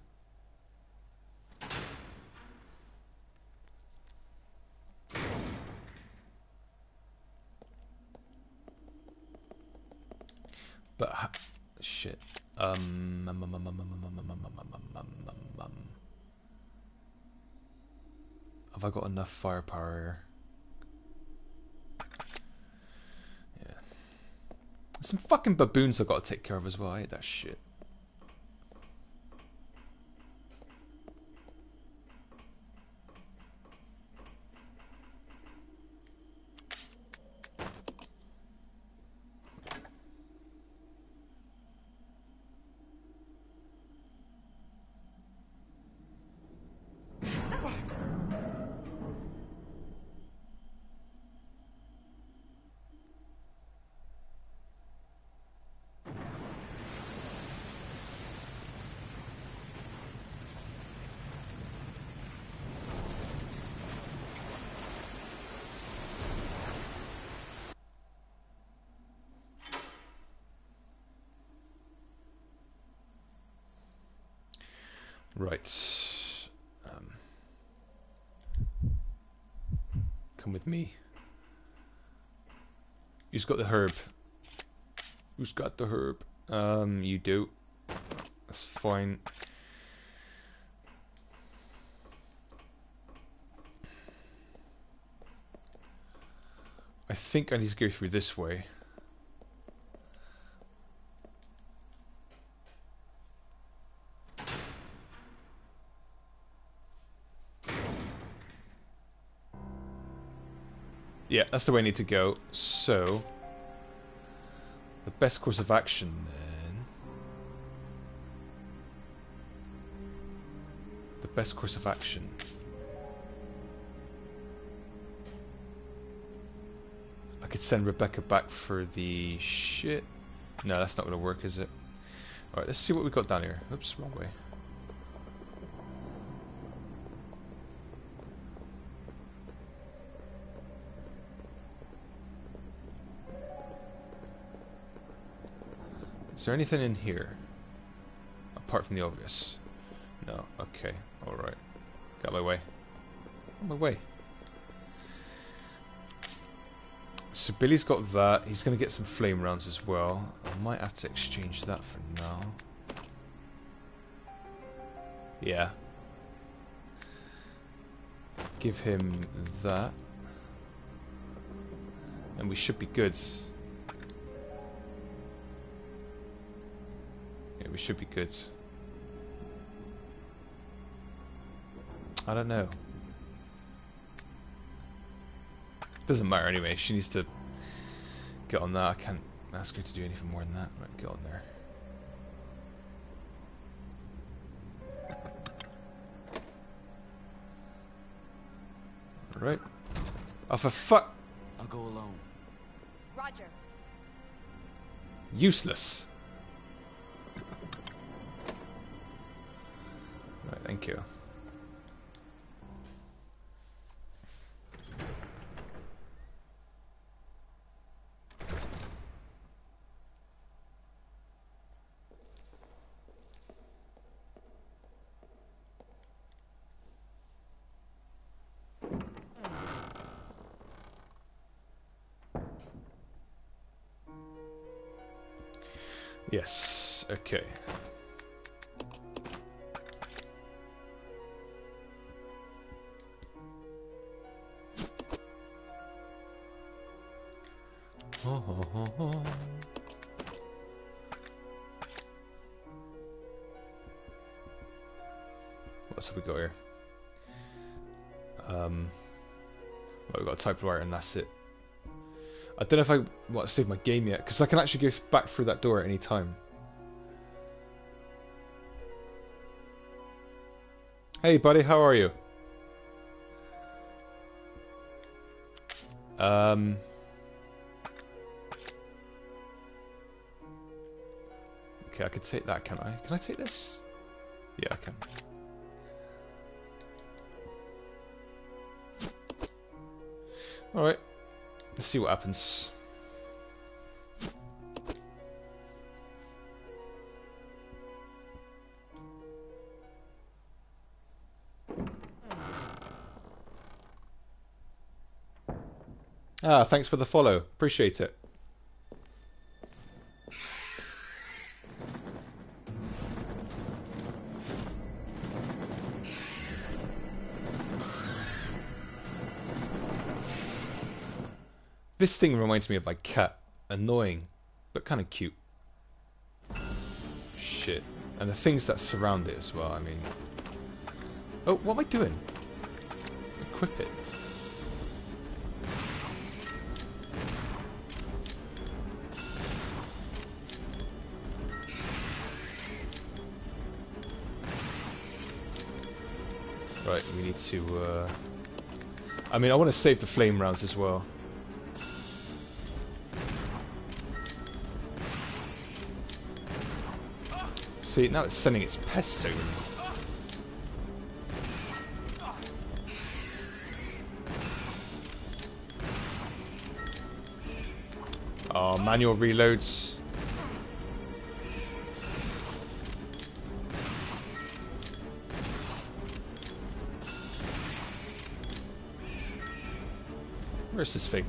But ha shit. Um, um, um, um, um, um, um, um, um, um, um, um, um. Have I got enough firepower here? Yeah. There's some fucking baboons I've got to take care of as well. I hate that shit. Right. Um, come with me. Who's got the herb? Who's got the herb? Um, you do. That's fine. I think I need to go through this way. Yeah, that's the way I need to go. So, the best course of action then... The best course of action... I could send Rebecca back for the shit. No, that's not going to work, is it? Alright, let's see what we got down here. Oops, wrong way. Is there anything in here? Apart from the obvious. No, okay, alright. Got my way. Got my way. So Billy's got that. He's going to get some flame rounds as well. I might have to exchange that for now. Yeah. Give him that. And we should be good. Yeah, we should be good. I don't know. Doesn't matter anyway, she needs to get on that. I can't ask her to do anything more than that. Right, get on there. Right. Oh, for fuck! I'll go alone. Roger. Useless. Right, thank you. Yes, okay. Oh, oh, oh, oh. What else have we got here? Um, well, we've got a typewriter and that's it. I don't know if I want to save my game yet, because I can actually go back through that door at any time. Hey buddy, how are you? Um... Okay, I could take that, can I? Can I take this? Yeah, I can. Alright. Let's see what happens. Ah, thanks for the follow. Appreciate it. This thing reminds me of my cat. Annoying, but kind of cute. Shit. And the things that surround it as well, I mean... Oh, what am I doing? Equip it. Right, we need to... Uh... I mean, I want to save the flame rounds as well. See, now it's sending its pests over me. Oh, manual reloads. Where's this thing?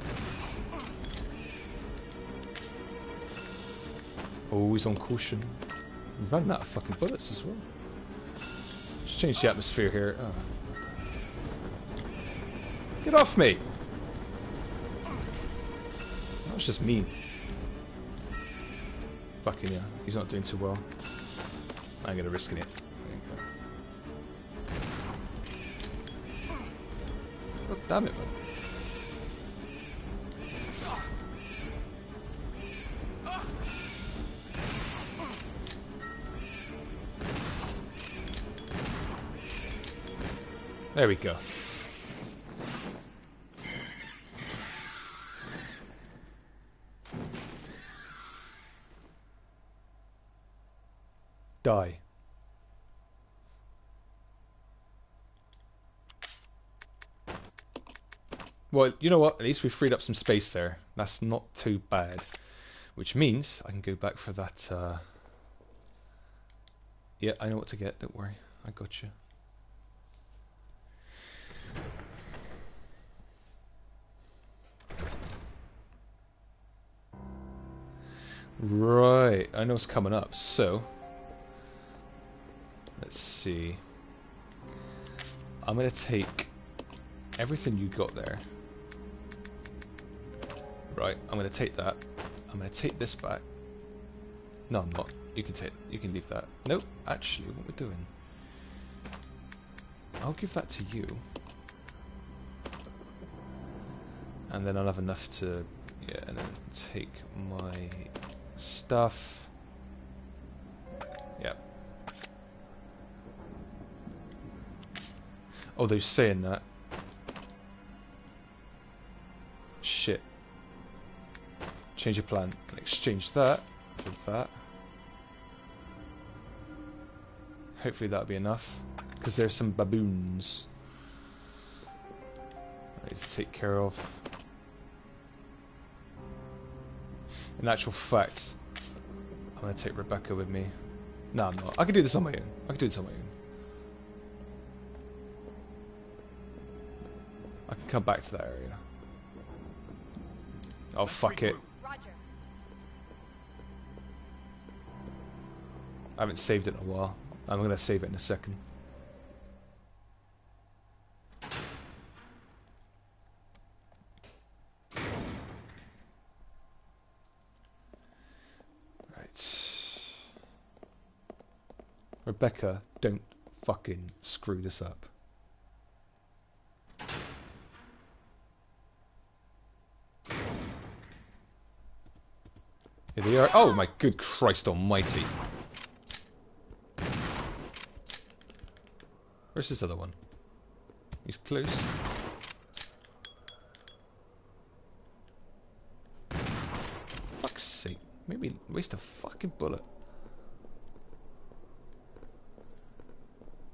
Always on caution. I'm running out of fucking bullets as well. Just change the atmosphere here. Oh. Get off me! That was just mean. Fucking yeah, he's not doing too well. I ain't gonna risk it. There you go. God damn it, man. There we go. Die. Well, you know what? At least we freed up some space there. That's not too bad. Which means I can go back for that... Uh... Yeah, I know what to get. Don't worry. I got you. Right, I know it's coming up, so let's see. I'm gonna take everything you got there. Right, I'm gonna take that. I'm gonna take this back. No, I'm not. You can take. You can leave that. Nope. Actually, what we're doing? I'll give that to you, and then I'll have enough to. Yeah, and then take my stuff. Yep. Oh, they're saying that. Shit. Change your plan. Exchange that for that. Hopefully that'll be enough. Because there's some baboons I need to take care of. In actual fact, I'm going to take Rebecca with me. No, I'm not. I can do this on my own. I can do this on my own. I can come back to that area. Oh, fuck it. Roger. I haven't saved it in a while. I'm going to save it in a second. Rebecca, don't fucking screw this up. Here they are. Oh my good Christ almighty. Where's this other one? He's close. Fuck's sake. Maybe waste a fucking bullet.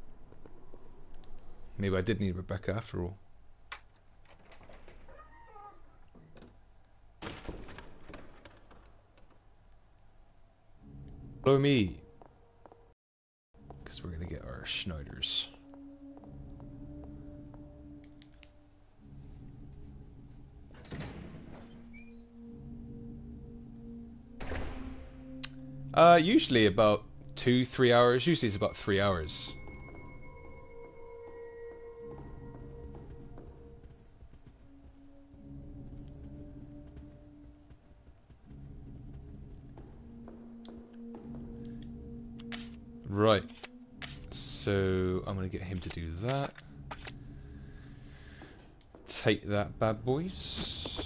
Maybe I did need Rebecca after all. Follow me. Because we're going to get our Schneiders. Uh, usually about two, three hours. Usually it's about three hours. Right. So I'm gonna get him to do that. Take that, bad boys.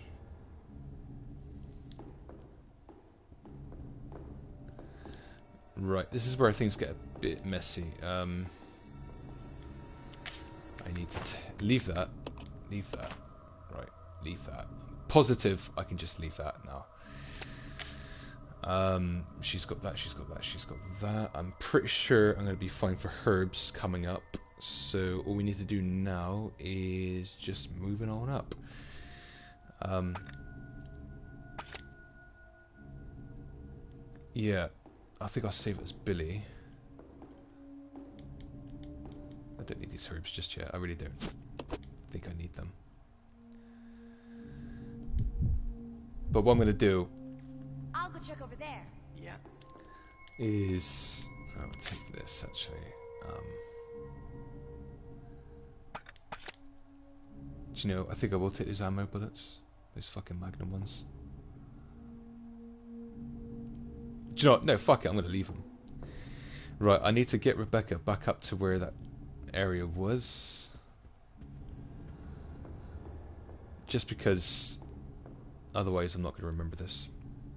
Right, this is where things get a bit messy. Um, I need to t leave that. Leave that. Right, leave that. Positive, I can just leave that now. Um, she's got that, she's got that, she's got that. I'm pretty sure I'm going to be fine for herbs coming up. So all we need to do now is just moving on up. Um, yeah. I think I'll save it as Billy. I don't need these herbs just yet. I really don't think I need them. But what I'm going to do... I'll go check over there. Yeah. Is... I'll take this, actually. Um, do you know, I think I will take those ammo bullets. Those fucking Magnum ones. Do you know what? No, fuck it, I'm going to leave them. Right, I need to get Rebecca back up to where that area was. Just because otherwise I'm not going to remember this.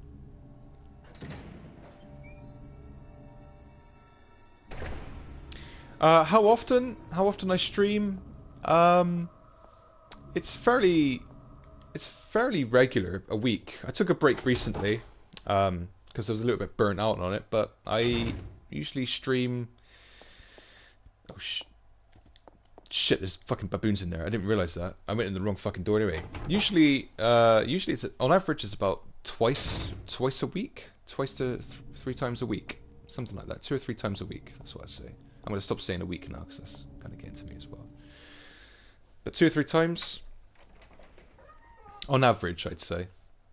Uh, how often? How often I stream? Um, it's fairly, it's fairly regular. A week. I took a break recently. Um... because I was a little bit burnt out on it, but I usually stream... Oh, sh shit, there's fucking baboons in there. I didn't realise that. I went in the wrong fucking door anyway. Usually, uh, usually it's, on average, it's about twice, twice a week? Twice to th three times a week. Something like that. Two or three times a week, that's what I say. I'm going to stop saying a week now, because that's kind of getting to me as well. But two or three times, on average, I'd say.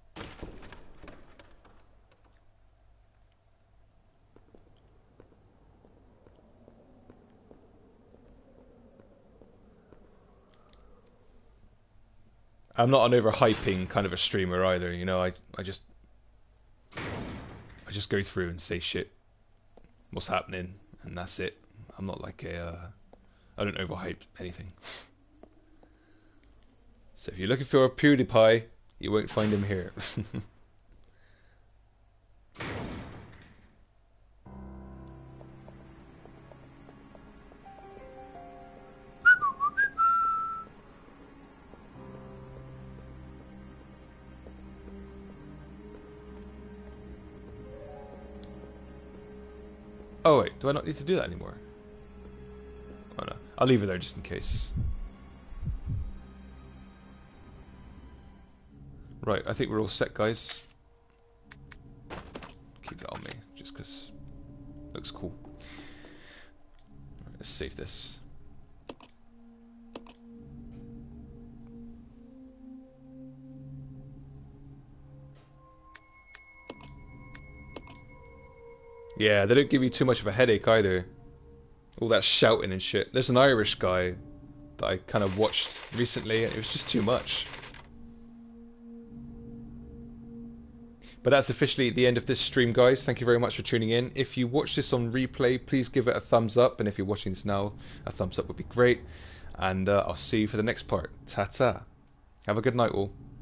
I'm not an overhyping kind of a streamer either, you know, I, I just I just go through and say shit, what's happening, and that's it. I'm not like a, uh, I don't overhype anything. So if you're looking for a PewDiePie, you won't find him here. Oh wait, do I not need to do that anymore? Oh no, I'll leave it there just in case. Right, I think we're all set, guys. Keep that on me, just because it looks cool. Right, let's save this. Yeah, they don't give you too much of a headache either. All that shouting and shit. There's an Irish guy that I kind of watched recently, and it was just too much. But that's officially the end of this stream, guys. Thank you very much for tuning in. If you watch this on replay, please give it a thumbs up. And if you're watching this now, a thumbs up would be great. And uh, I'll see you for the next part. Ta-ta. Have a good night, all.